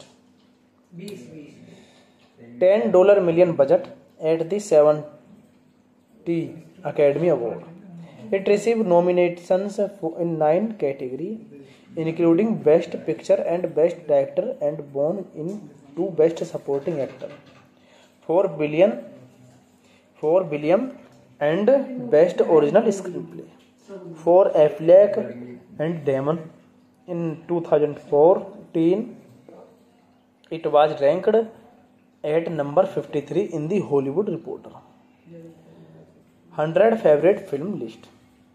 [SPEAKER 1] ten million dollars budget at the seventy Academy Award. It received nominations in nine categories, including Best Picture and Best Director, and won in two Best Supporting Actor, four billion, four billion, and Best Original Screenplay for Affleck and Damon. In two thousand fourteen, it was ranked at number fifty-three in the Hollywood Reporter one hundred favorite film list.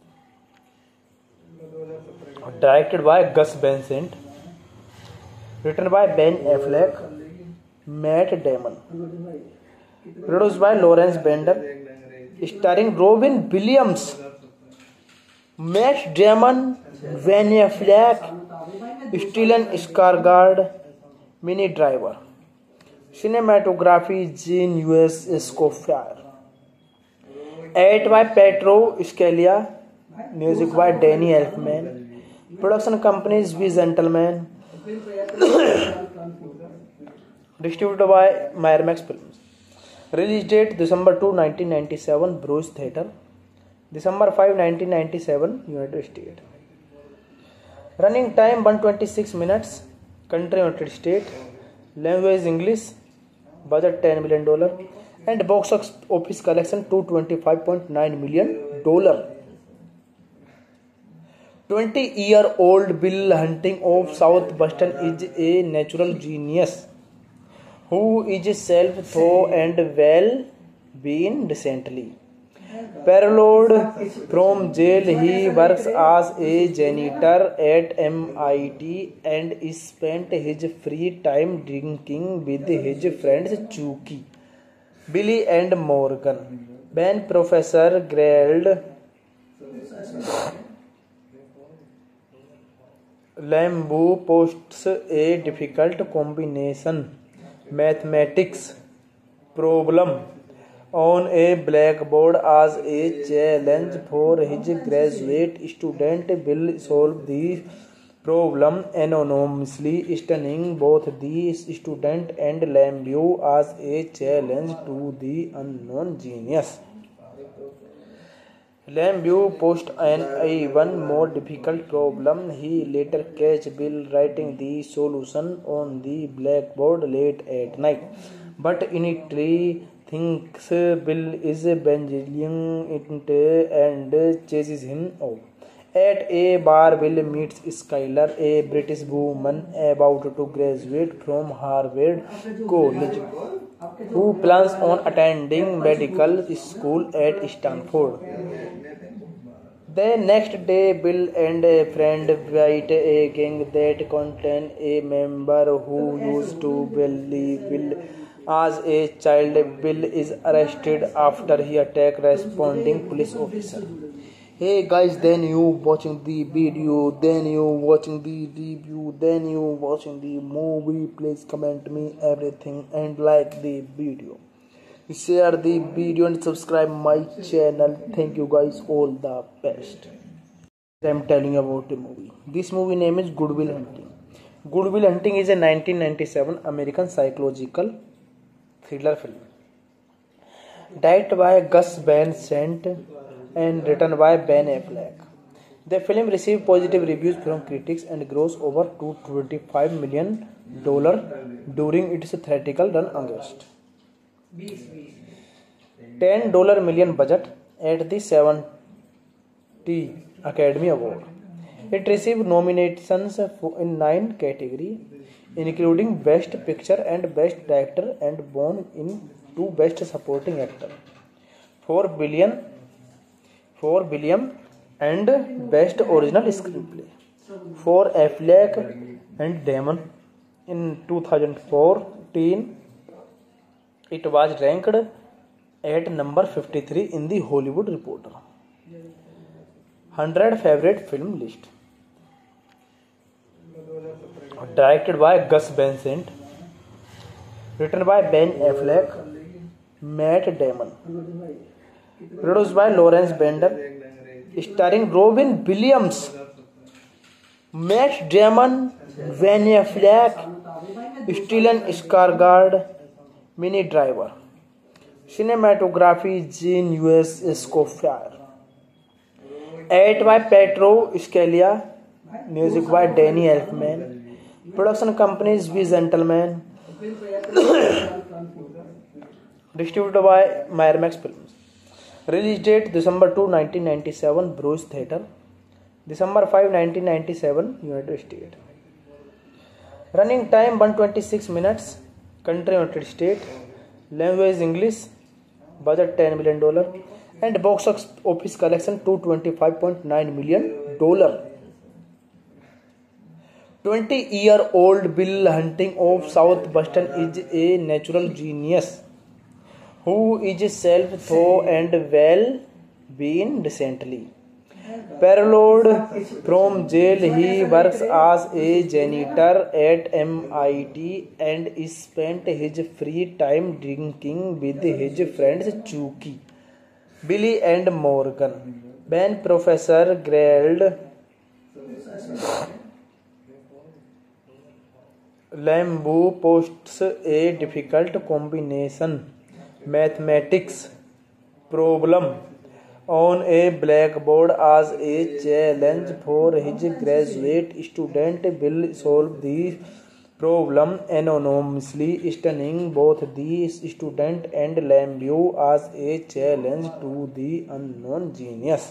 [SPEAKER 1] Directed by Gus Van Sant, written by Ben Affleck, Matt Damon, produced by Lawrence Bender, starring Robin Williams, Matt Damon, Ben Affleck, Stellan Skarsgård, Minnie Driver. Cinematography Jean Louis Escoffier. Edit by Petro Scalia. Music by Danny Elfman. Production companies We Gentleman. Distributed by Miramax Films. Release date December second, nineteen ninety-seven, Bruce Theatre. December fifth, nineteen ninety-seven, United States. Running time one hundred twenty-six minutes. Country United States. Language English. Budget ten million dollars. And box office collection two hundred twenty-five point nine million dollars. twenty-year-old Bill Hunting of South Boston is a natural genius who is self-taught and well-being recently. Paroled from jail, he works as a janitor at M I T and spent his free time drinking with his friends Chucky, Billy and Morgan. When Professor grilled Lambeau posts a difficult combination mathematics problem on a blackboard as a challenge for his graduate student. Bill solve the problem anonymously, stunning both the student and Lambeau as a challenge to the unknown genius. Lambeau posts an even more difficult problem. He later catches Bill writing the solution on the blackboard late at night, but initially thinks Bill is banging it and chases him off. At a bar, Bill meets Skylar, a British woman about to graduate from Harvard College, who plans on attending medical school at Stanford. The next day, Bill and a friend fight a gang that contains a member who used to bully Bill as a child. Bill is arrested after he attacks responding police officer. Hey guys, then you watching the video, then you watching the review, then you watching the movie. Please comment me everything and like the video. Share the video and subscribe my channel. Thank you guys, all the best. I'm telling you about the movie. This movie name is Good Will Hunting. Good Will Hunting is a nineteen ninety-seven American psychological thriller film. Directed by Gus Van Sant and written by Ben Affleck. The film received positive reviews from critics and grossed over two hundred twenty-five million dollars during its theatrical run in August. ten million budget at the seventy Academy Award. It received nominations in nine categories, including Best Picture and Best Director, and won in two Best Supporting Actor, four billion, four billion, and Best Original Screenplay for Affleck and Damon. In two thousand fourteen, it was ranked at number fifty-three in the Hollywood Reporter one hundred favorite film list. Directed by Gus Van Sant, written by Ben Affleck, Matt Damon, produced by Lawrence Bender, starring Robin Williams, Matt Damon, Ben Affleck, Stellan Skarsgård, Minnie Driver. Cinematography Jean Louis Escoffier. Edit by Petro Scalia. Music by Danny Elfman. Production companies We Gentleman. Distributed by Miramax Films. Release date December second, nineteen ninety-seven, Bruce Theatre. December fifth, nineteen ninety-seven, United States. Running time one hundred twenty-six minutes. Country United States. Language English. Budget ten million dollars. And box office collection two hundred twenty-five point nine million dollars. twenty-year-old Bill Hunting of South Boston is a natural genius who is self-taught and well-being recently. Paroled from jail, he works as a janitor at M I T and spent his free time drinking with his friends Chucky, Billy and Morgan. When Professor Gerald Lambeau posts a difficult combination mathematics problem on a blackboard as a challenge for his graduate student, will solve the problem anonymously, stunning both the student and Lambeau as a challenge to the unknown genius.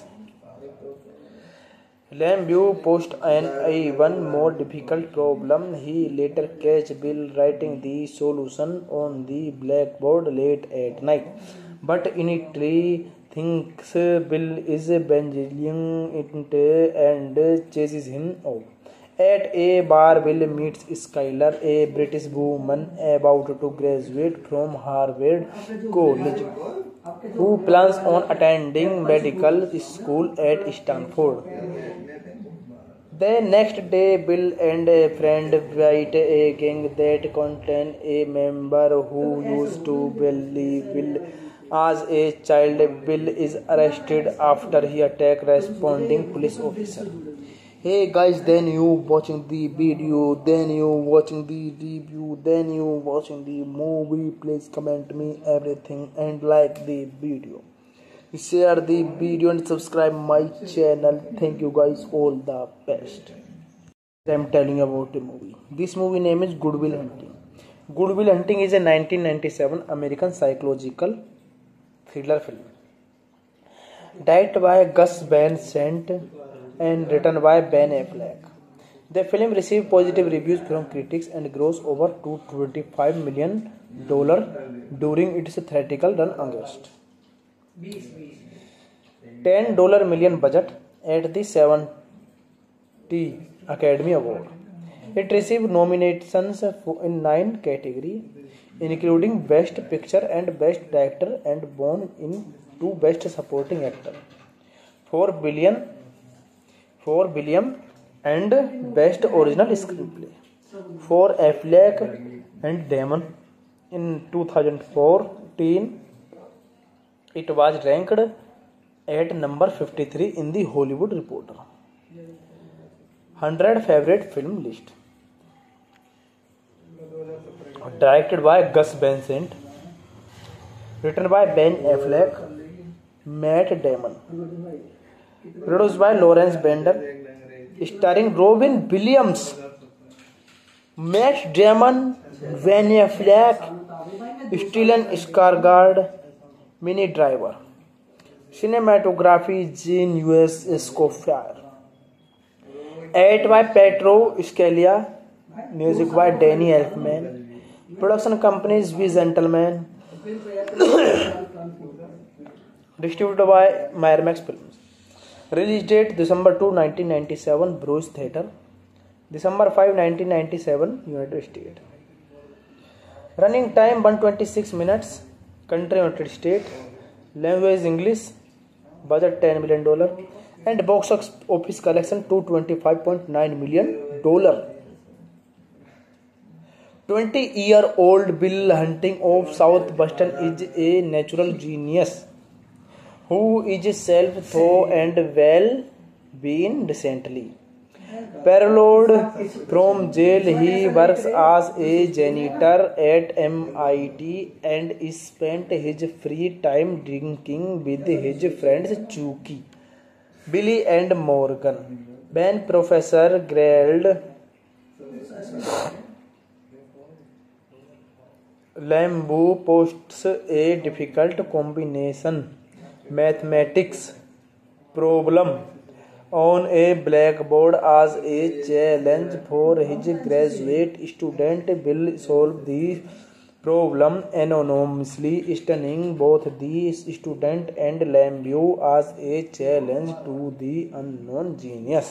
[SPEAKER 1] Lambeau posts an even more difficult problem. He later catches Bill writing the solution on the blackboard late at night, but initially thinks Bill is banging it and chases him off. At a bar, Bill meets Skylar, a British woman about to graduate from Harvard College, who plans on attending medical school at Stanford. The next day, Bill and a friend write a gang that contains a member who used to believe Bill as a child. Bill is arrested after he attacks responding police officer. Hey guys, then you watching the video, then you watching the review, then you watching the movie. Please comment me everything and like the video. Share the video and subscribe my channel. Thank you guys, all the best. I'm telling you about the movie. This movie name is Good Will Hunting. Good Will Hunting is a nineteen ninety-seven American psychological thriller film, directed by Gus Van Sant and written by Ben Affleck. The film received positive reviews from critics and grossed over two hundred twenty-five million dollars during its theatrical run in August. ten million budget at the seventy Academy Award. It received nominations in nine categories, including Best Picture and Best Director, and won in two Best Supporting Actor, four billion four billion and Best Original Screenplay for Affleck and Damon. In two thousand fourteen, it was ranked at number fifty-three in the Hollywood Reporter one hundred favorite film list. Directed by Gus Van Sant, written by Ben Affleck, Matt Damon, produced by Lawrence Bender, starring Robin Williams, Matt Damon, Ben Affleck, Stellan Skarsgård, Minnie Driver. Cinematography Gene U S Escobar. Edited by Pedro Scalia. Music by Danny Elfman. Production companies We Gentleman. Distributed by Miramax Films. Release date December second, nineteen ninety-seven, Bruce Theatre. December fifth, nineteen ninety-seven, United States. Running time one hundred twenty-six minutes. Country United States. Language English. Budget ten million dollars. And box office collection two hundred twenty-five point nine million dollars. twenty-year-old Bill Hunting of South Boston is a natural genius who is self-taught and well-being recently. Paroled from jail, he works as a janitor at M I T and spent his free time drinking with his friends Chucky, Billy and Morgan. When Professor Gerald Lambeau posts a difficult combination mathematics problem on a blackboard as a challenge for his graduate student, will solve the problem anonymously, stunning both the student and Lambeau as a challenge to the unknown genius.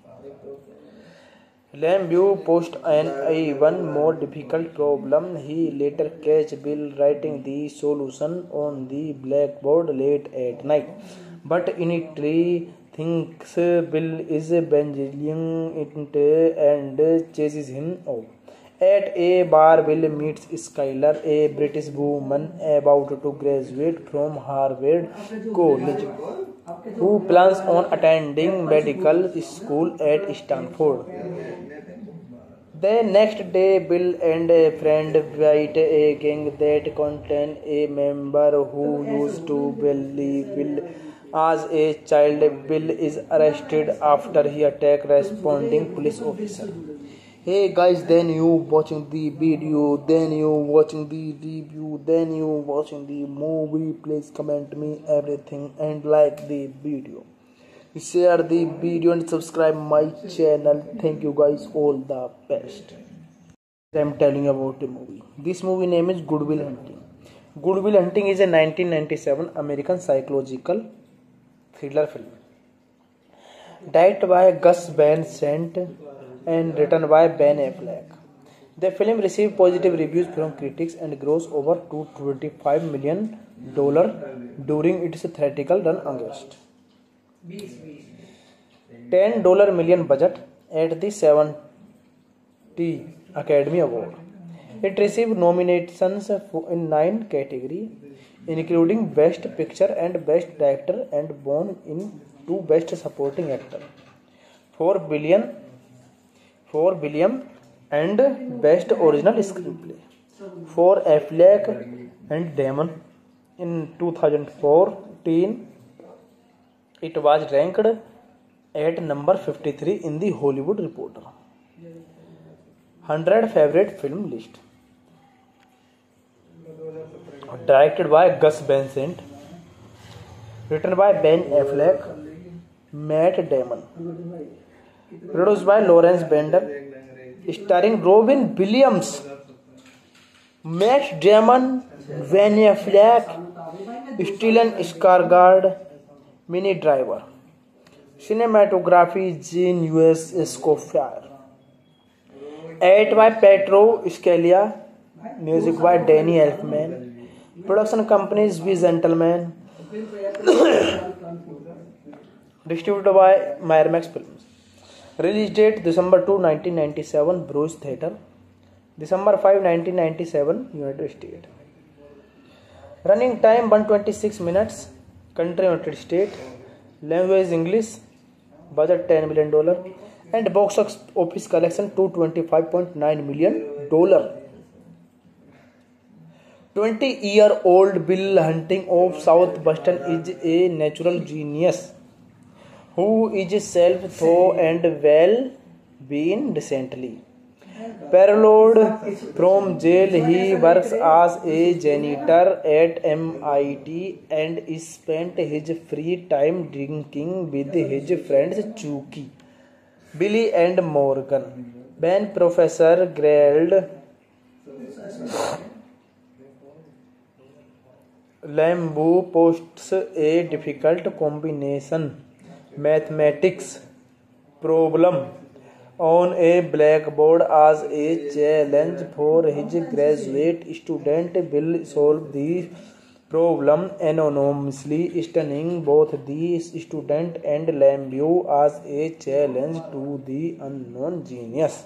[SPEAKER 1] Lambeau posts an even more difficult problem. He later catches Bill writing the solution on the blackboard late at night, but initially thinks Bill is banging it and chases him off. At a bar, Bill meets Skylar, a British woman about to graduate from Harvard College, who plans on attending medical school at Stanford. The next day, Bill and a friend fight a gang that contains a member who used to bully Bill as a child. Bill is arrested after he attacks responding police officer. Hey guys, then you watching the video, then you watching the review, then you watching the movie. Please comment me everything and like the video. Share the video and subscribe my channel. Thank you guys, all the best. I'm telling you about the movie. This movie name is Good Will Hunting. Good Will Hunting is a nineteen ninety-seven American psychological thriller film, directed by Gus Van Sant and written by Ben Affleck. The film received positive reviews from critics and grossed over two hundred twenty-five million dollars during its theatrical run August. ten million budget at the seventy Academy Award. It received nominations in nine categories, including Best Picture and Best Director, and won in two Best Supporting Actor, four billion, four billion, and Best Original Screenplay for Affleck and Damon. In two thousand fourteen, it was ranked at number fifty-three in the Hollywood Reporter one hundred favorite film list. Directed by Gus Van Sant, written by Ben Affleck, Matt Damon, produced by Lawrence Bender, starring Robin Williams, Matt Damon, Ben Affleck, Stellan Skarsgård, Minnie Driver. Cinematography Gene U S Escobar. Edited by Pedro Scalia. Music by Danny Elfman. Production companies We Gentleman. Distributed by Miramax Films. Release date December second, nineteen ninety-seven, Bruce Theatre. December fifth, nineteen ninety-seven, United States. Running time one hundred twenty-six minutes. Country United States. Language English. Budget ten million dollars. And box office collection two hundred twenty-five point nine million dollars. twenty-year-old Bill Hunting of South Boston is a natural genius who is self-taught and well-being recently. Paroled from jail, he works as a janitor at M I T and spent his free time drinking with his friends Chucky, Billy and Morgan. When Professor Gerald Lambeau posts a difficult combination mathematics problem on a blackboard as a challenge for his graduate student, Bill solve the problem anonymously, stunning both the student and Lambeau as a challenge to the unknown genius.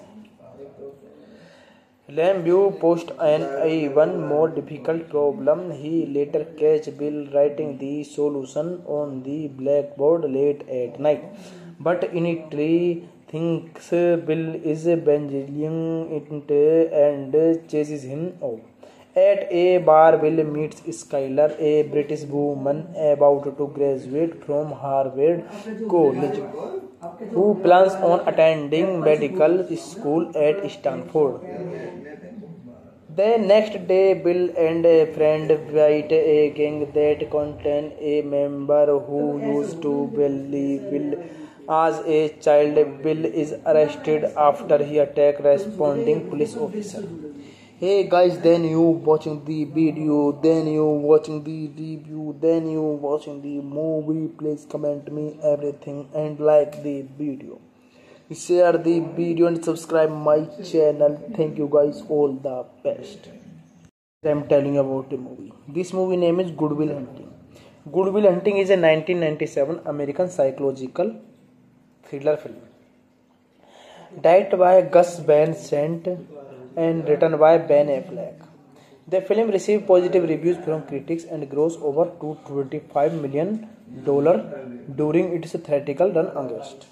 [SPEAKER 1] Lambeau posts an even more difficult problem. He later catches Bill writing the solution on the blackboard late at night, but initially thinks Bill is banging it and chases him off. At a bar, Bill meets Skylar, a British woman about to graduate from Harvard College, who plans on attending medical school at Stanford. The next day, Bill and a friend fight a gang that contains a member who used to bully Bill as a child. Bill is arrested after he attacks responding police officer. Hey guys, then you watching the video, then you watching the review, then you watching the movie. Please comment me everything and like the video. Share the video and subscribe my channel. Thank you guys, all the best. I'm telling you about the movie. This movie name is Good Will Hunting. Good Will Hunting is a nineteen ninety-seven American psychological thriller film. Directed by Gus Van Sant and written by Ben Affleck. The film received positive reviews from critics and grossed over two hundred twenty-five million dollars during its theatrical run in August.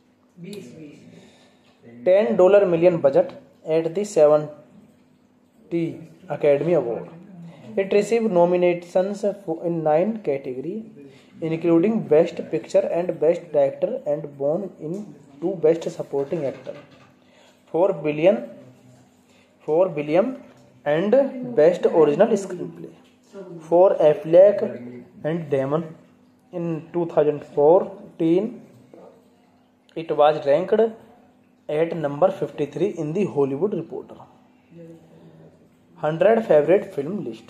[SPEAKER 1] ten million budget at the seventy Academy Award. It received nominations in nine categories, including Best Picture and Best Director, and won in two Best Supporting Actor, four billion, four billion, and Best Original Screenplay for Affleck and Damon. In two thousand fourteen, it was ranked at number fifty-three in the Hollywood Reporter one hundred favorite film list.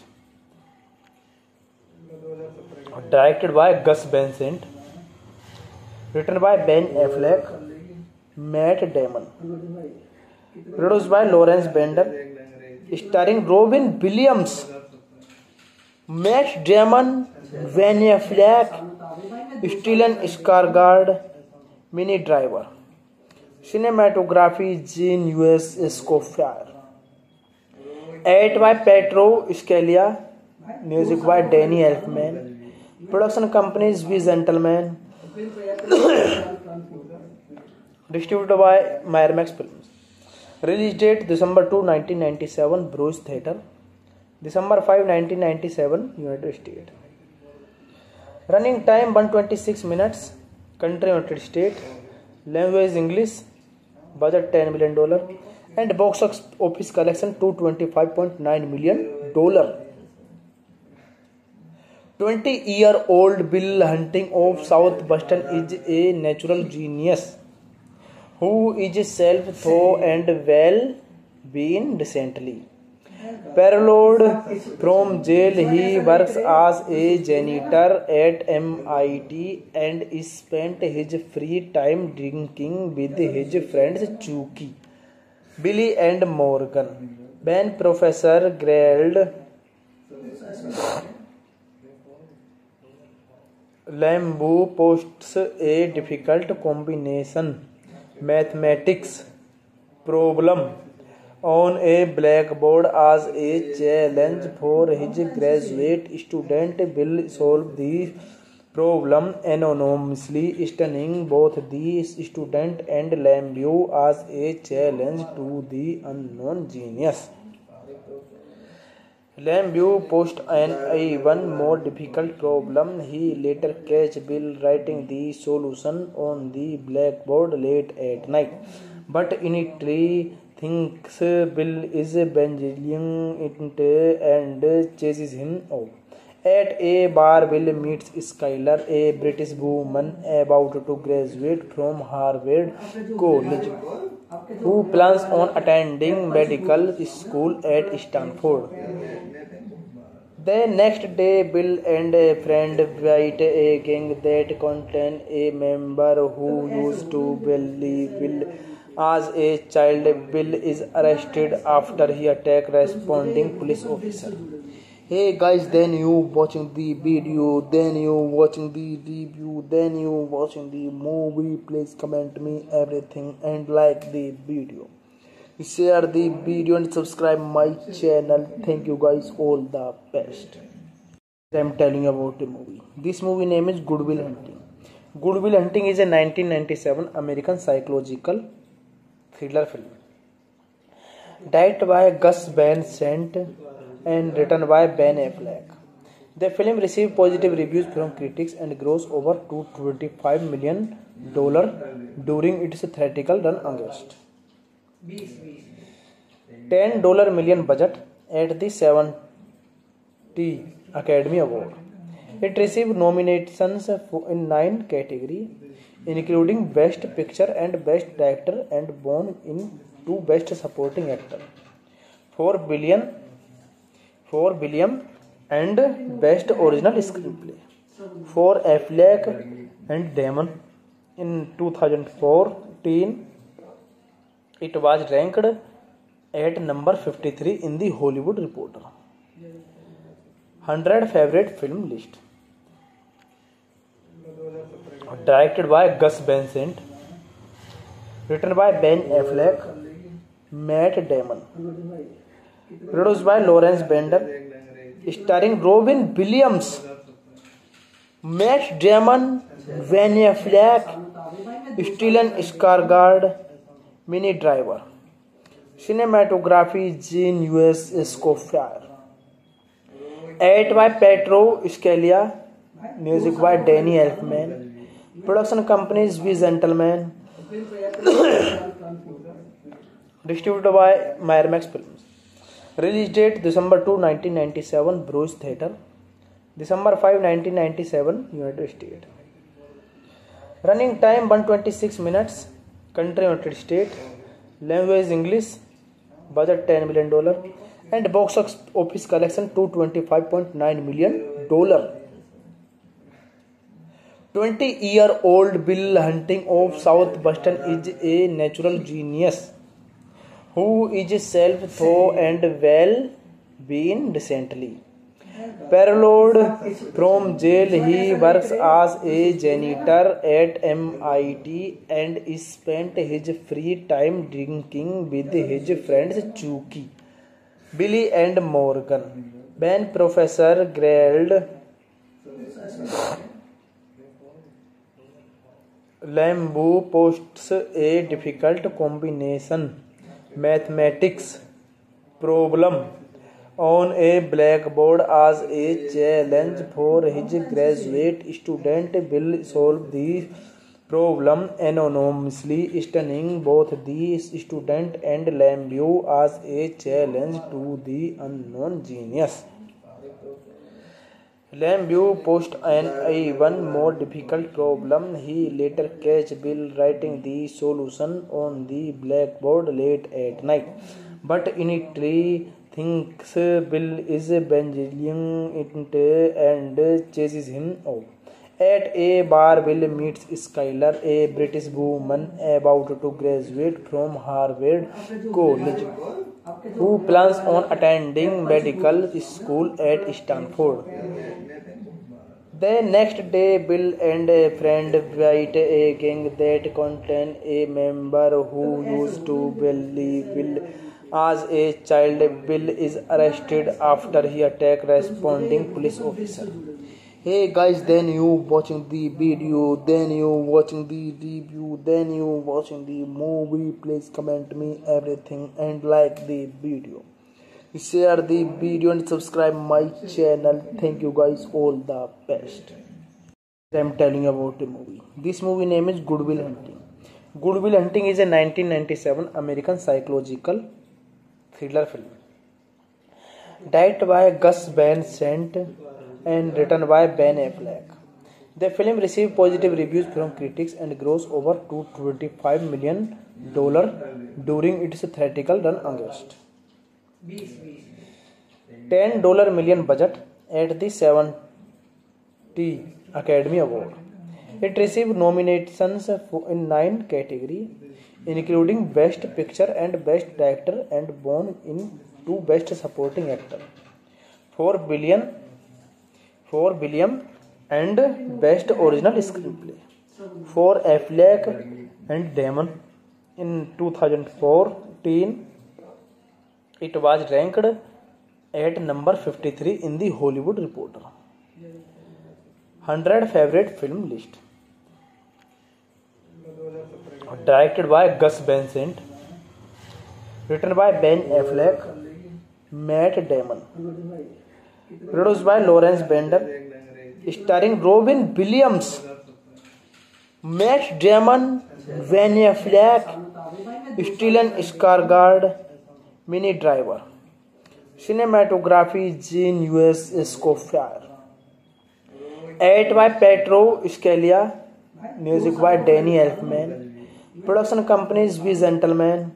[SPEAKER 1] Directed by Gus Van Sant, written by Ben Affleck, Matt Damon, produced by Lawrence Bender, starring Robin Williams, Matt Damon, Ben Affleck, Stellan Skarsgård, Minnie Driver. Cinematography Gene U S Escobar. Edited by Petro Scalia. Music by Danny Elfman. Production companies V Gentleman. Distributed by Miramax Films. Release date December second, nineteen ninety-seven, Bruce Theatre. December fifth, nineteen ninety-seven, United States. Running time one hundred twenty-six minutes. Country United States. Language English. Budget ten million dollars. And box office collection two hundred twenty-five point nine million dollars. twenty-year-old Bill Hunting of South Boston is a natural genius who is self-taught and well-being recently. Paroled from jail, he works as a janitor at M I T and spent his free time drinking with his friends Chucky, Billy and Morgan. When Professor Gerald Lambeau posts a difficult combination mathematics problem on a blackboard as a challenge for his graduate student, Bill solve the problem anonymously, stunning both the student and Lambeau as a challenge to the unknown genius. Lambeau posts an even more difficult problem. He later catches Bill writing the solution on the blackboard late at night, but initially thinks Bill is banging it and chases him off. At a bar, Bill meets Skylar, a British woman about to graduate from Harvard College, who plans on attending medical school at Stanford. The next day, Bill and a friend write a gang that contains a member who used to bully Bill as a child. Bill is arrested after he attacks responding police officer. Hey guys, then you watching the video, then you watching the review, then you watching the movie. Please comment me everything and like the video. Share the video and subscribe my channel. Thank you guys, all the best. I'm telling you about the movie. This movie name is Good Will Hunting. Good Will Hunting is a nineteen ninety-seven American psychological thriller film. Directed by Gus Van Sant and written by Ben Affleck. The film received positive reviews from critics and grossed over two hundred twenty-five million dollars during its theatrical run in August. ten million budget at the seventy Academy Award. It received nominations in nine categories, including Best Picture and Best Director, and won in two Best Supporting Actor, four billion, four billion, and Best Original Screenplay for Affleck and Damon. In two thousand fourteen, it was ranked at number fifty-three in the Hollywood Reporter one hundred favorite film list. Directed by Gus Van Sant, written by Ben Affleck, Matt Damon, produced by Lawrence Bender, starring Robin Williams, Matt Damon, Ben Affleck, Stellan Skarsgård, Minnie Driver. Cinematography Gene U S Escobar. Edit by Pedro Scalia. Music by Danny Elfman. Production companies We Gentleman. Distributed by Miramax Films. Release date December second, nineteen ninety-seven, Bruce Theatre. December fifth, nineteen ninety-seven, United States. Running time one hundred twenty-six minutes. Country United States. Language English. Budget ten million dollars. And box office collection two hundred twenty-five point nine million dollars. twenty-year-old Bill Hunting of South Boston is a natural genius who is self-taught and well-being recently. Paroled from jail, he works as a janitor at M I T and spent his free time drinking with his friends Chucky, Billy and Morgan. When Professor grilled Lambeau posts a difficult combination mathematics problem on a blackboard as a challenge for his graduate student. Will solve the problem anonymously, stunning both the student and Lambeau as a challenge to the unknown genius. Lambeau posts an even more difficult problem. He later catches Bill writing the solution on the blackboard late at night, but initially thinks Bill is banging it and chases him off. At a bar, Bill meets Skylar, a British woman about to graduate from Harvard College, who plans on attending medical school at Stanford. The next day, Bill and a friend fight a gang that contains a member who used to bully Bill as a child. Bill is arrested after he attacks responding police officer. Hey guys, then you watching the video, then you watching the review, then you watching the movie. Please comment me everything and like the video. Share the video and subscribe my channel. Thank you guys, all the best. I'm telling you about the movie. This movie name is Good Will Hunting. Good Will Hunting is a nineteen ninety-seven American psychological thriller film. Directed by Gus Van Sant and written by Ben Affleck. The film received positive reviews from critics and grossed over two hundred twenty-five million dollars during its theatrical run in August. ten million dollars budget at the seventy Academy Award. It received nominations in nine categories, including Best Picture and Best Director, and won in two Best Supporting Actor, four billion, four billion, and Best Original Screenplay for Affleck and Damon. In two thousand fourteen, it was ranked at number fifty-three in the Hollywood Reporter one hundred favorite film list. Directed by Gus Van Sant, written by Ben Affleck, Matt Damon, produced by Lawrence Bender, starring Robin Williams, Matt Damon, Ben Affleck, Stellan Skarsgård, Minnie Driver. Cinematography Gene U S Escobar. Edit by Pedro Scalia. Music by Danny Elfman. Production companies We Gentleman.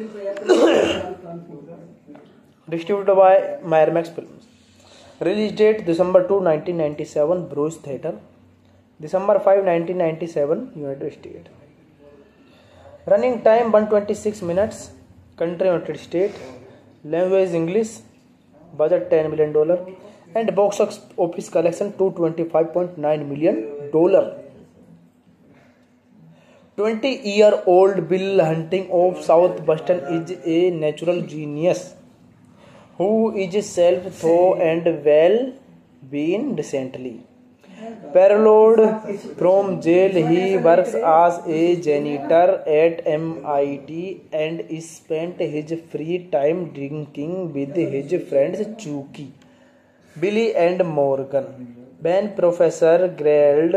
[SPEAKER 1] Distributed by Miramax Films. Release date December second, nineteen ninety-seven, Bruce Theatre. December fifth, nineteen ninety-seven, United States. Running time one hundred twenty-six minutes. Country United States. Language English. Budget ten million dollars. And box office collection two hundred twenty-five point nine million dollars. twenty-year-old Bill Hunting of South Boston is a natural genius who is self-taught and well-being recently. Paroled from jail, he works as a janitor at M I T and spent his free time drinking with his friends Chucky, Billy and Morgan. When Professor grilled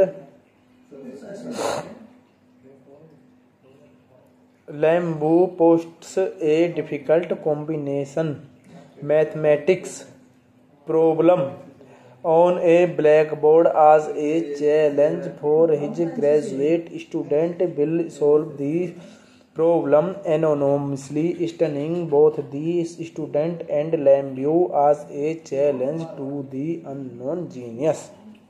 [SPEAKER 1] Lambu posts a difficult combination mathematics problem on a blackboard as a challenge for his graduate student. Will solve the problem anonymously, stunning both the student and Lambu as a challenge to the unknown genius.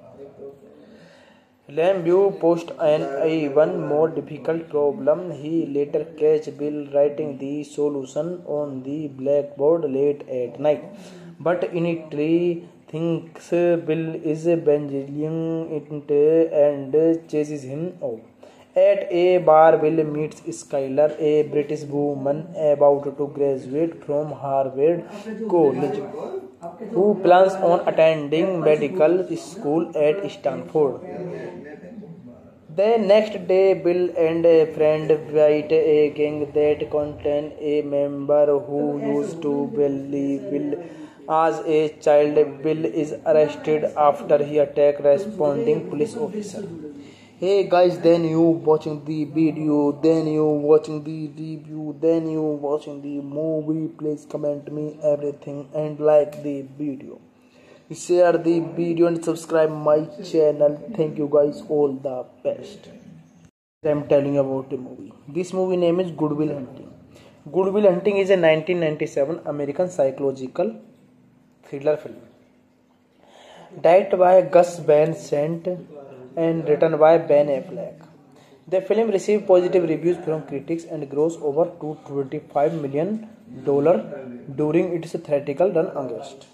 [SPEAKER 1] Lambu post an even more difficult problem. He later catch Bill writing the solution on the blackboard late at night, but in a tree thinks Bill is banging it and chases him off. At a bar, Bill meets Skylar, a British woman about to graduate from Harvard College, who plans on attending medical school at Stanford. The next day, Bill and a friend write a gang that contains a member who used to bully Bill as a child. Bill is arrested after he attacked responding police officer. Hey guys, then you watching the video, then you watching the review, then you watching the movie. Please comment me everything and like the video. Share the video and subscribe my channel. Thank you guys, all the best. I'm telling you about the movie. This movie name is Good Will Hunting. Good Will Hunting is a nineteen ninety-seven American psychological thriller film, directed by Gus Van Sant and written by Ben Affleck. The film received positive reviews from critics and grossed over two hundred twenty-five million dollars during its theatrical run August.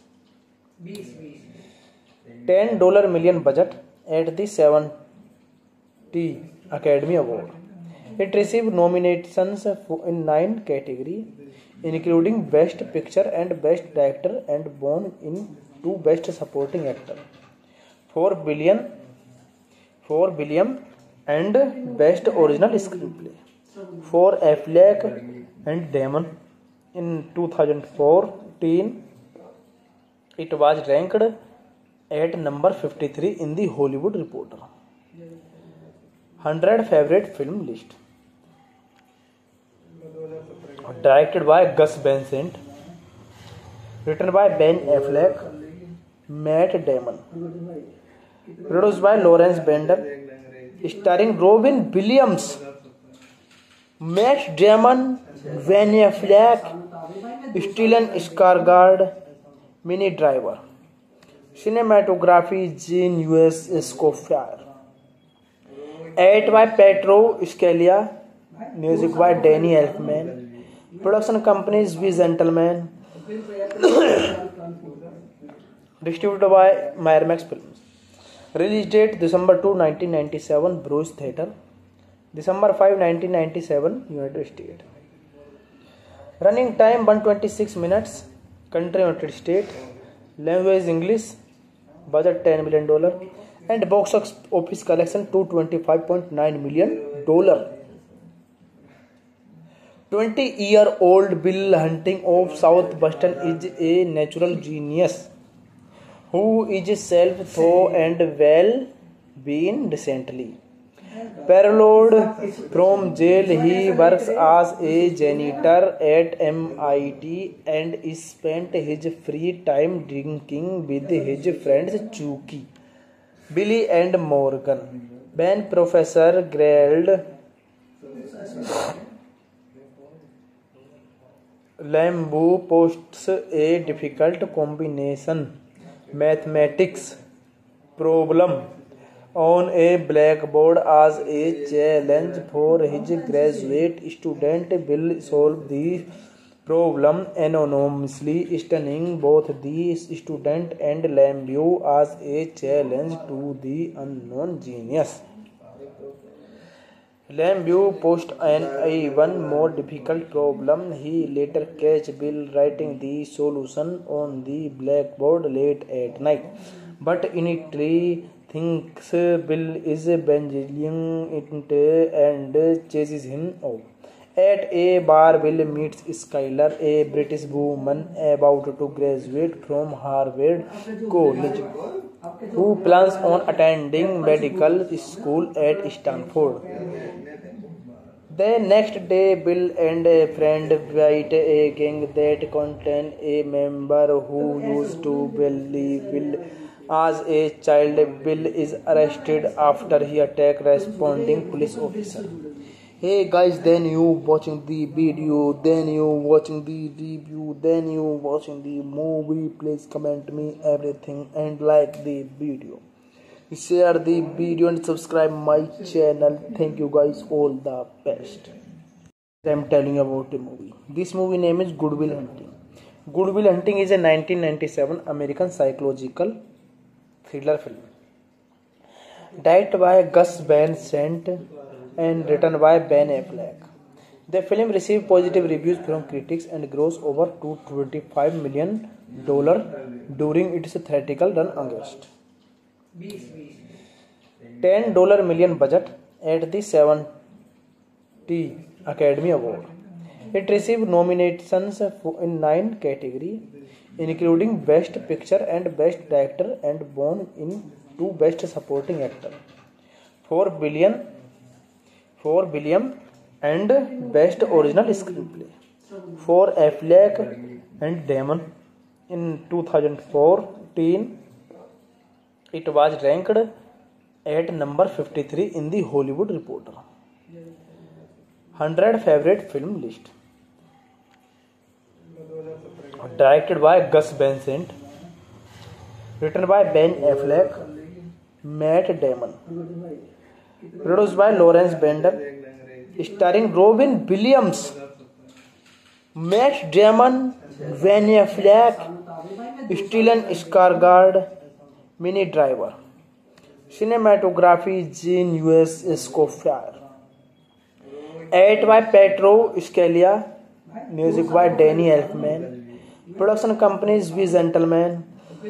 [SPEAKER 1] ten million budget at the seventy Academy Award. It received nominations in nine categories, including Best Picture and Best Director, and won in two Best Supporting Actor, four billion, four billion, and Best Original Screenplay for Affleck and Damon. In two thousand fourteen, it was ranked at number fifty-three in the Hollywood Reporter one hundred favorite film list. Directed by Gus Van Sant, written by Ben Affleck, Matt Damon, produced by Lawrence Bender, starring Robin Williams, Matt Damon, Ben Affleck, Stellan Skarsgård, Minnie Driver. Cinematography Gene U S Escobar. Edited by Petro Scalia. Music by Danny Elfman. Production companies We Gentleman. Distributed by Miramax Films. Release date December second, nineteen ninety-seven, Bruce Theatre. December fifth, nineteen ninety-seven, United States. Running time one hundred twenty-six minutes. Country United States. Language English. Budget ten million dollars. And box office collection two hundred twenty-five point nine million dollars. twenty-year-old Bill Hunting of South Boston is a natural genius who is self-taught and well-being recently. Paroled from jail, he works as a janitor at M I T and spent his free time drinking with his friends Chucky, Billy and Morgan. When Professor grilled Lambu posts a difficult combination mathematics problem on a blackboard as a challenge for his graduate student. Will solve the problem anonymously, stunning both the student and Lambu as a challenge to the unknown genius. Lambeau posed an even more difficult problem. He later catch Bill writing the solution on the blackboard late at night. But in it, he thinks Bill is banging it and chases him off. At a bar, Bill meets Skylar, a British woman about to graduate from Harvard College, who plans on attending medical school at Stanford. The next day, Bill and a friend write a gang that contains a member who used to bully Bill as a child. Bill is arrested after he attacked responding police officer. Hey guys, then you watching the video, then you watching the review, then you watching the movie. Please comment me everything and like the video. Share the video and subscribe my channel. Thank you guys, all the best. I'm telling you about the movie. This movie name is Good Will Hunting. Good Will Hunting is a nineteen ninety-seven American psychological thriller film. Directed by Gus Van Sant and written by Ben Affleck. The film received positive reviews from critics and grossed over two hundred twenty-five million dollars during its theatrical run August. ten million budget at the seventy Academy Award. It received nominations in nine categories, including Best Picture and Best Director, and won in two Best Supporting Actor, four billion four billion and Best Original Screenplay for Affleck and Damon. In two thousand fourteen, it was ranked at number fifty-three in the Hollywood Reporter one hundred favorite film list. Directed by Gus Van Sant, written by Ben Affleck, Matt Damon, produced by Lawrence Bender, starring Robin Williams, Matt Damon, Ben Affleck, Stellan Skarsgård, Minnie Driver. Cinematography Gene U S Escobar. Edited by Pedro Scalia. Music by Danny Elfman. Production companies We Gentleman.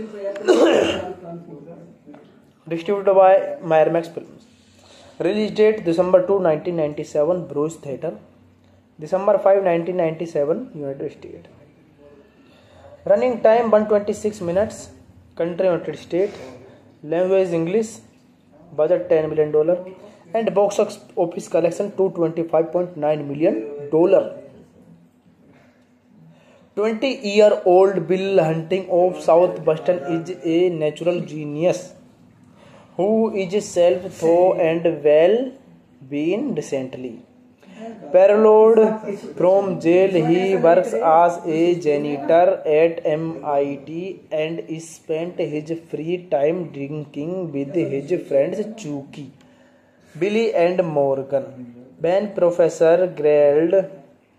[SPEAKER 1] Distributed by Miramax Films. Release date December second, nineteen ninety-seven, Bruce Theatre. December fifth, nineteen ninety-seven, United States. Running time one hundred twenty-six minutes. Country United States. Language English. Budget ten million dollars. And box office collection two hundred twenty-five point nine million dollars. twenty-year-old Bill Hunting of South Boston is a natural genius who is self-taught and well-being recently. Paroled from jail, he works as a janitor at M I T and spent his free time drinking with his friends Chucky, Billy and Morgan. When Professor grilled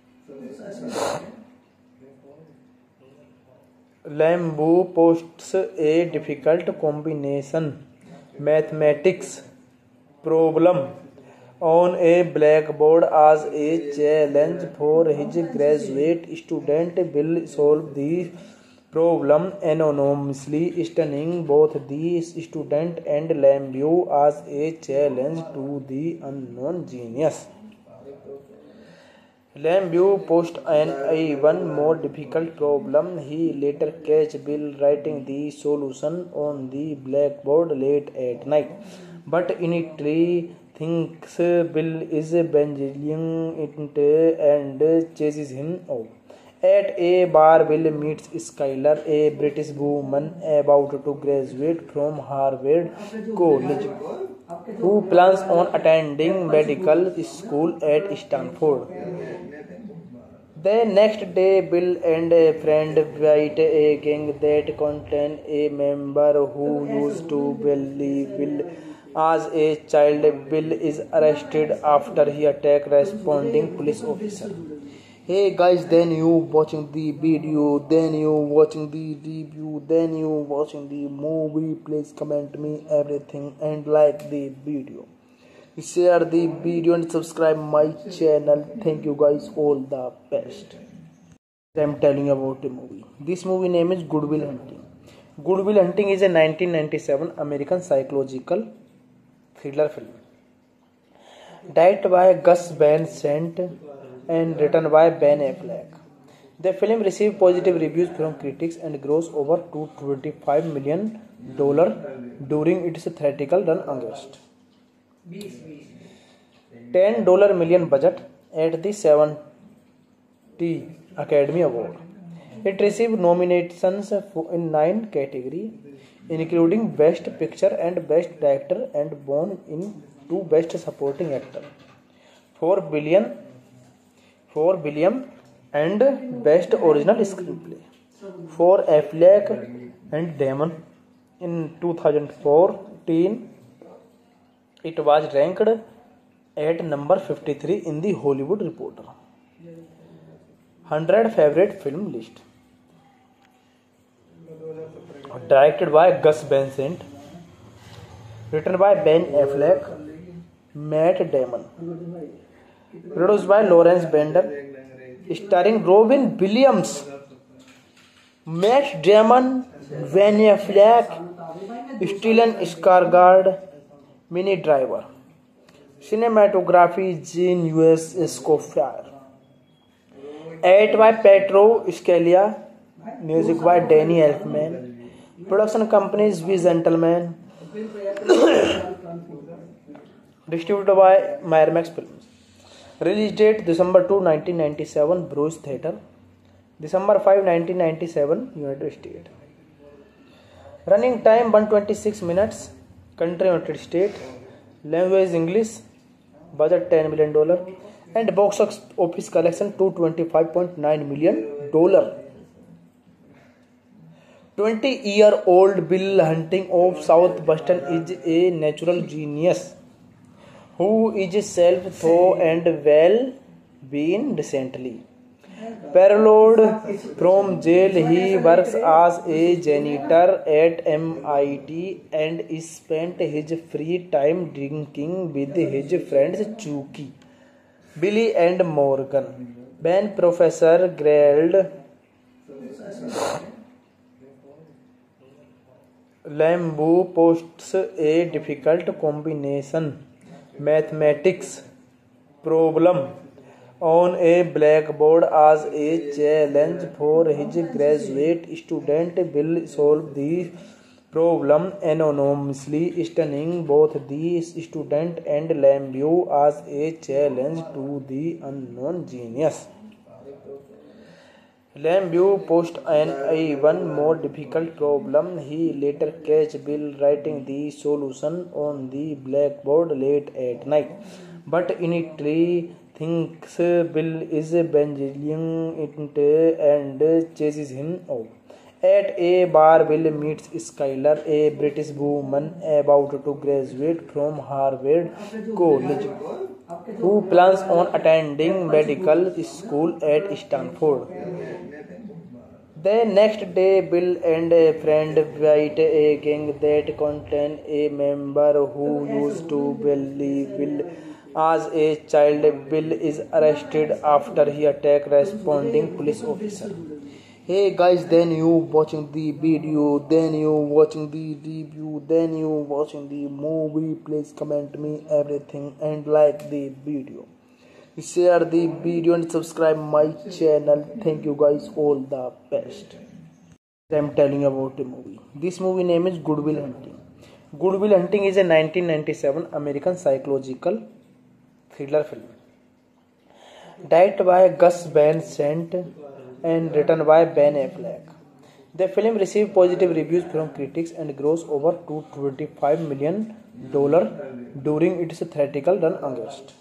[SPEAKER 1] Lambeau posts a difficult combination mathematics problem on a blackboard as a challenge for his graduate student. Will solve the problem anonymously, stunning both the student and Lambeau as a challenge to the unknown genius. Lambeau posed an even more difficult problem. He later catch Bill writing the solution on the blackboard late at night. But in it, he thinks Bill is banging it and chases him off. At a bar, Bill meets Skylar, a British woman about to graduate from Harvard College, who plans on attending medical school at Stanford. The next day, Bill and a friend write a gang that contains a member who used to bully Bill as a child. Bill is arrested after he attacked responding police officer. Hey guys, then you watching the video, then you watching the review, then you watching the movie. Please comment me everything and like the video. Share the video and subscribe my channel. Thank you guys, all the best. I'm telling you about the movie. This movie name is Good Will Hunting. Good Will Hunting is a nineteen ninety-seven American psychological thriller film, directed by Gus Van Sant and written by Ben Affleck. The film received positive reviews from critics and grossed over two hundred twenty-five million dollars during its theatrical run August. ten million budget at the seventy Academy Award. It received nominations in nine categories, including Best Picture and Best Director, and won in two Best Supporting Actor, four billion, four billion, and Best Original Screenplay for Affleck and Damon. In two thousand fourteen, it was ranked at number fifty-three in the Hollywood Reporter one hundred favorite film list. Directed by Gus Van Sant, written by Ben Affleck, Matt Damon, produced by Lawrence Bender, starring Robin Williams, Matt Damon, Ben Affleck, Stellan Skarsgård, Minnie Driver. Cinematography Gene U S Escobar. Edited by Pedro Scalia. Music by Danny Elfman. Production companies We Gentleman. Distributed by Miramax Films. Release date December second, nineteen ninety-seven, Bruce Theatre. December fifth, nineteen ninety-seven, United States. Running time one hundred twenty-six minutes. Country United States. Language English. Budget ten million dollars. And box office collection two hundred twenty-five point nine million dollars. twenty-year-old Bill Hunting of South Boston is a natural genius who is self-taught and well-being recently. Paroled from jail, he works as a janitor at M I T and spent his free time drinking with his friends Chucky, Billy and Morgan. When Professor Gerald Lambeau posts a difficult combination mathematics problem on a blackboard as a challenge for his graduate student, Bill solve the problem anonymously, stunning both the student and Lambeau as a challenge to the unknown genius. Lambeau posts an even more difficult problem. He later catches Bill writing the solution on the blackboard late at night, but initially thinks Bill is banging it and chases him off. At a bar, Bill meets Skylar, a British woman about to graduate from Harvard College, who plans on attending medical school at Stanford. The next day, Bill and a friend fight a gang that contains a member who used to bully Bill as a child. Bill is arrested after he attacks responding police officer. Hey guys, then you watching the video, then you watching the review, then you watching the movie. Please comment me everything and like the video. Share the video and subscribe my channel. Thank you guys, all the best. I'm telling you about the movie. This movie name is Good Will Hunting. Good Will Hunting is a nineteen ninety-seven American psychological thriller film, directed by Gus Van Sant and written by Ben Affleck. The film received positive reviews from critics and grossed over two hundred twenty-five million dollars during its theatrical run August.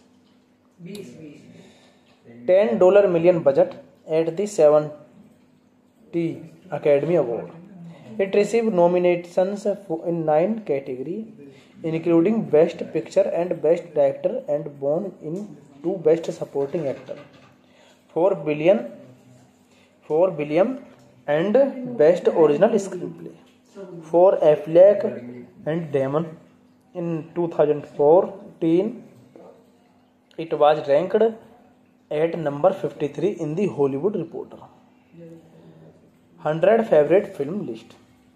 [SPEAKER 1] ten million budget at the seventy Academy Award. It received nominations in nine categories, including Best Picture and Best Director, and won in two Best Supporting Actor, four billion, four billion, and Best Original Screenplay for Affleck and Damon. In two thousand four, fourteen, it was ranked at number fifty-three in the Hollywood Reporter one hundred favorite film list.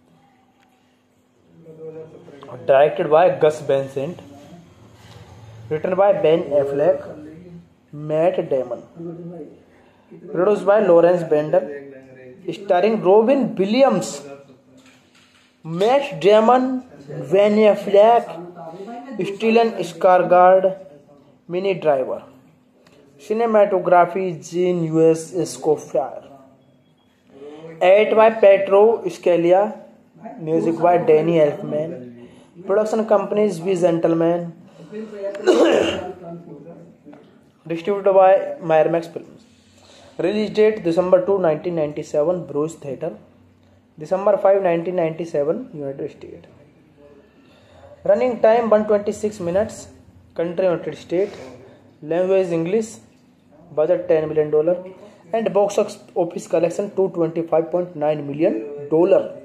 [SPEAKER 1] Directed by Gus Van Sant, written by Ben Affleck, Matt Damon, produced by Lawrence Bender, starring Robin Williams, Matt Damon, Van Affleck, Stellan Skarsgård, Minnie Driver. Cinematography Gene U S Escobar. Edited by Pedro Scalia. Music by Danny Elfman. Production companies V Gentleman. Distributed by Miramax Films. Release date December second, nineteen ninety-seven, Bruce Theatre. December fifth, nineteen ninety-seven, United States. Running time one hundred twenty-six minutes. Country United States. Language English. Budget ten million dollars. And box office collection two hundred twenty-five point nine million dollars.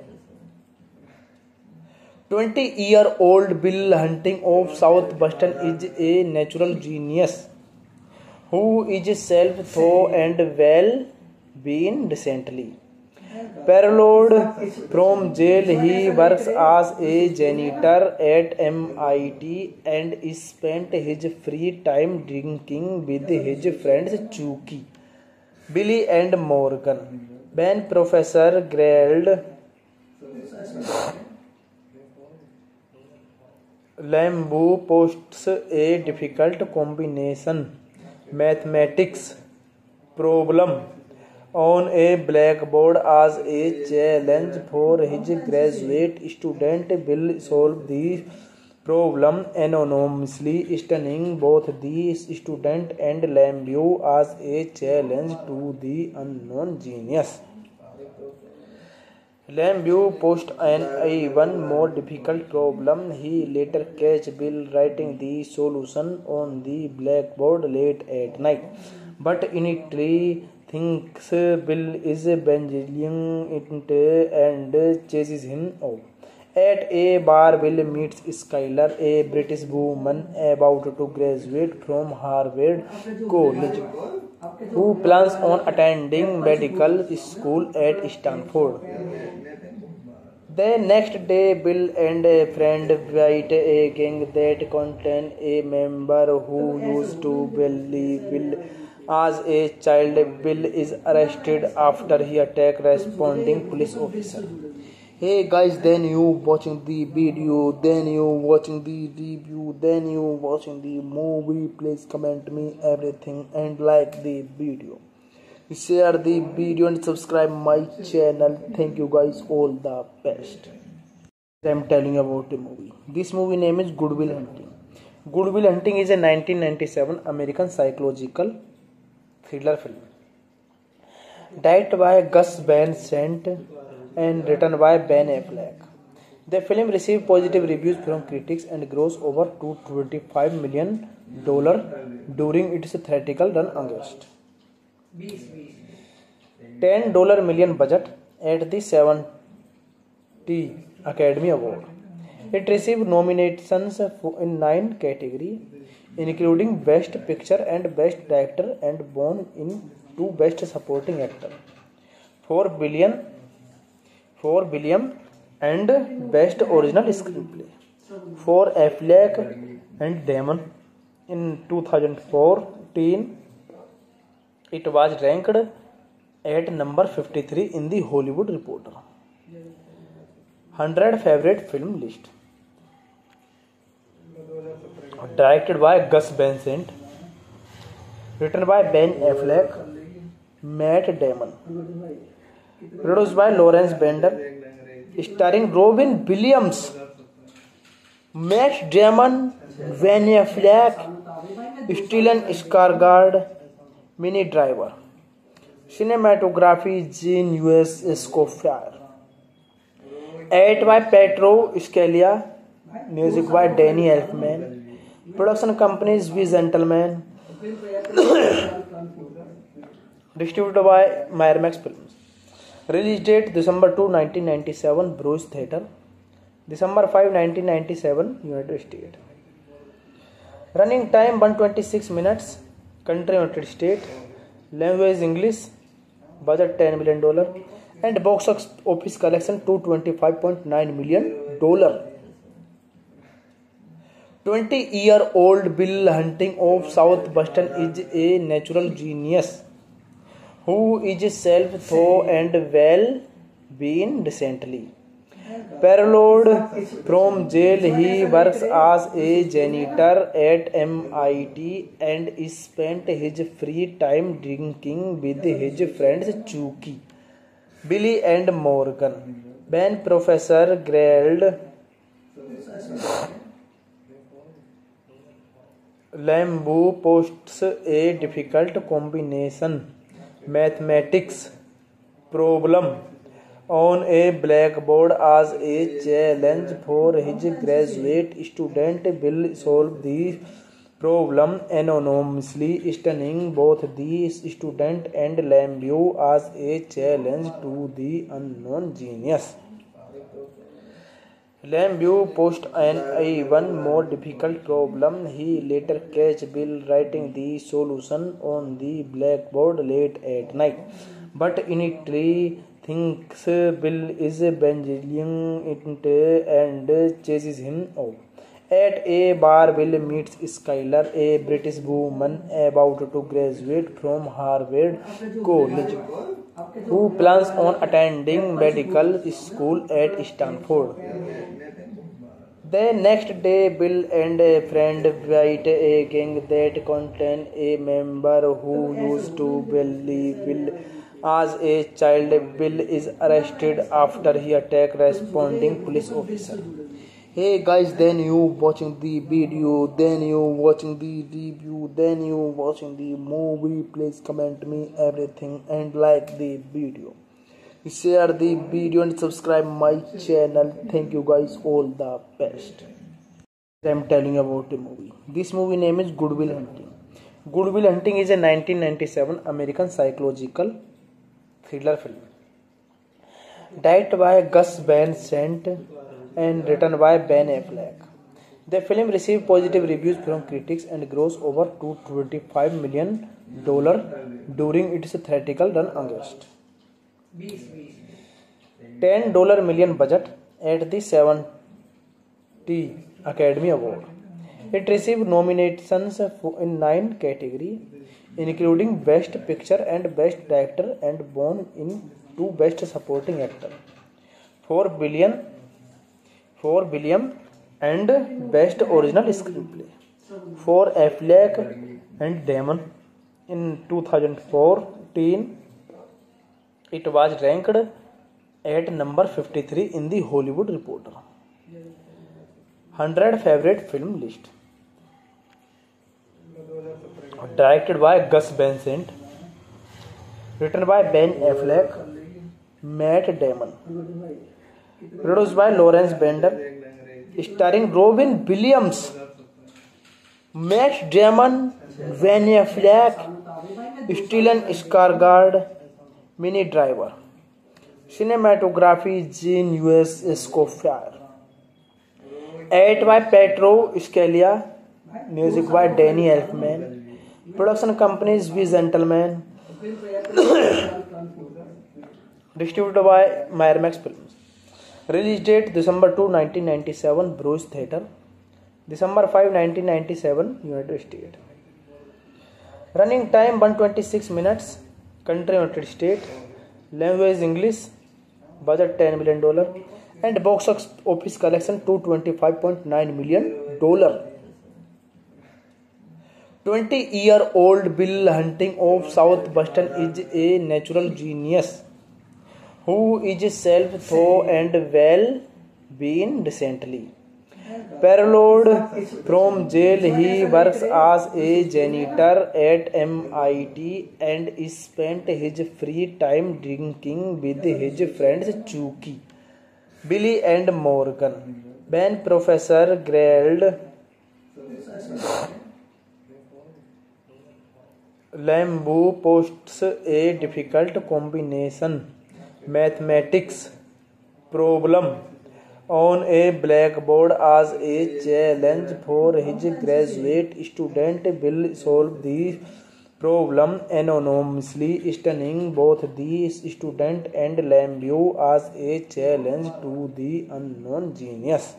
[SPEAKER 1] twenty-year-old Bill Hunting of South Boston is a natural genius who is self-taught and well-being recently. Paroled from jail, he works as a janitor at M I T and spent his free time drinking with his friends Chucky, Billy and Morgan. When Professor Gerald Lambeau posts a difficult combination mathematics problem on a blackboard as a challenge for his graduate student, Bill solve the problem anonymously, stunning both the student and Lambeau as a challenge to the unknown genius. Lambeau posts an even more difficult problem. He later catches Bill writing the solution on the blackboard late at night, but initially thinks Bill is banging it and chases him off. At a bar, Bill meets Skylar, a British woman about to graduate from Harvard College, who plans on attending medical school at Stanford. The next day, Bill and a friend visit a gang that contains a member who used to bully Bill as a child. Bill is arrested after he attacks responding police officer. Hey guys, then you watching the video, then you watching the review, then you watching the movie. Please comment me everything and like the video. Share the video and subscribe my channel. Thank you guys, all the best. I'm telling you about the movie. This movie name is Good Will Hunting. Good Will Hunting is a nineteen ninety-seven American psychological thriller film. Directed by Gus Van Sant and written by Ben Affleck. The film received positive reviews from critics and grossed over two hundred twenty-five million dollars during its theatrical run August. ten million dollars budget at the seventy Academy Award. It received nominations in nine categories, including Best Picture and Best Director, and won in two Best Supporting Actor, four billion, four billion, and Best Original Screenplay for Affleck and Damon. In two thousand fourteen, it was ranked at number fifty-three in the Hollywood Reporter one hundred favorite film list. Directed by Gus Van Sant, written by Ben Affleck, Matt Damon, produced by Lawrence Bender, starring Robin Williams, Matt Damon, Van Affleck, Stellan Skarsgård, Minnie Driver. Cinematography Gene U S Escobar. Edited by Pedro Scalia. Music by Danny Elfman. Production companies V Gentleman. Distributed by Miramax Films. Release date December second, nineteen ninety-seven, Bruce Theatre. December fifth, nineteen ninety-seven, United States. Running time one hundred twenty-six minutes. Country United States. Language English. Budget ten million dollars. And box office collection two hundred twenty-five point nine million dollars. twenty-year-old Bill Hunting of South Boston is a natural genius who is self-taught and well-being recently. Paroled from jail, he works as a janitor at M I T and spent his free time drinking with his friends Chucky, Billy and Morgan. When Professor grilled Lambu posts a difficult combination mathematics problem on a blackboard as a challenge for his graduate student. Bill solved the problem anonymously, stunning both the student and Lambu as a challenge to the unknown genius. Lambu post an even more difficult problem. He later catch Bill writing the solution on the blackboard late at night, but in it he thinks Bill is banging it and chases him off. At a bar, Bill meets Skylar, a British woman about to graduate from Harvard College, who plans on attending medical school at Stanford. The next day, Bill and a friend fight a gang that contains a member who used to bully Bill as a child. Bill is arrested after he attacks responding police officer. Hey guys, then you watching the video, then you watching the review, then you watching the movie. Please comment me everything and like the video. Share the video and subscribe my channel. Thank you guys, all the best. I'm telling you about the movie. This movie name is Good Will Hunting. Good Will Hunting is a nineteen ninety-seven American psychological thriller film, directed by Gus Van Sant and written by Ben Affleck. The film received positive reviews from critics and grossed over two hundred twenty-five million dollars during its theatrical run in August. ten million budget at the seventy Academy Award. It received nominations in nine categories, including Best Picture and Best Director, and won in two Best Supporting Actor, four billion, four billion, and Best Original Screenplay for Affleck and Damon. In two thousand fourteen, it was ranked at number fifty-three in the Hollywood Reporter one hundred favorite film list. Directed by Gus Van Sant, written by Ben Affleck, Matt Damon, produced by Lawrence Bender, starring Robin Williams, Matt Damon, Ben Affleck, Stellan Skarsgård, Minnie Driver. Cinematography Gene U S Escobar. Edited by Pedro Scalia. Music by Danny Elfman. Production companies We Gentleman. Distributed by Miramax Films. Release date December second, nineteen ninety-seven, Bruce Theatre. December fifth, nineteen ninety-seven, United States. Running time one hundred twenty-six minutes. Country United States. Language English. Budget ten million dollars. And box office collection two hundred twenty-five point nine million dollars. twenty-year-old Bill Hunting of South Boston is a natural genius who is self-taught and well-being recently. Paroled from jail, he works as a janitor at M I T and spent his free time drinking with his friends Chucky, Billy and Morgan. When Professor grilled Lambu posts a difficult combination mathematics problem on a blackboard as a challenge for his graduate student. Will solve the problem anonymously, stunning both the student and Lambeau as a challenge to the unknown genius.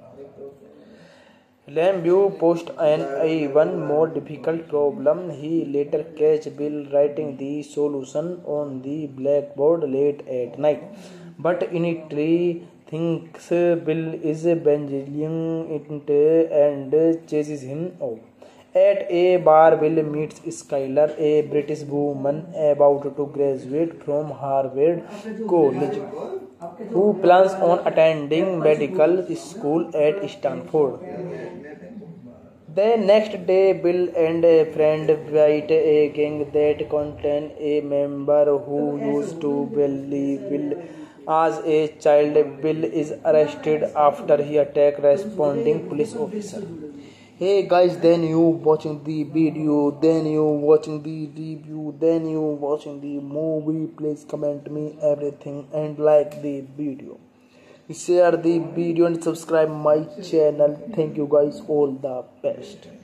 [SPEAKER 1] Lambeau posed an even more difficult problem. He later catch Bill writing the solution on the blackboard late at night. But in it, he thinks Bill is banging it and chases him off. At a bar, Bill meets Skylar, a British woman about to graduate from Harvard College, who plans on attending medical school at Stanford. The next day, Bill and a friend fight a gang that contained a member who used to bully Bill as a child. Bill is arrested after he attacked responding police officer. Hey guys, then you watching the video, then you watching the review, then you watching the movie. Please comment me everything and like the video. Share the video and subscribe my channel. Thank you guys, all the best.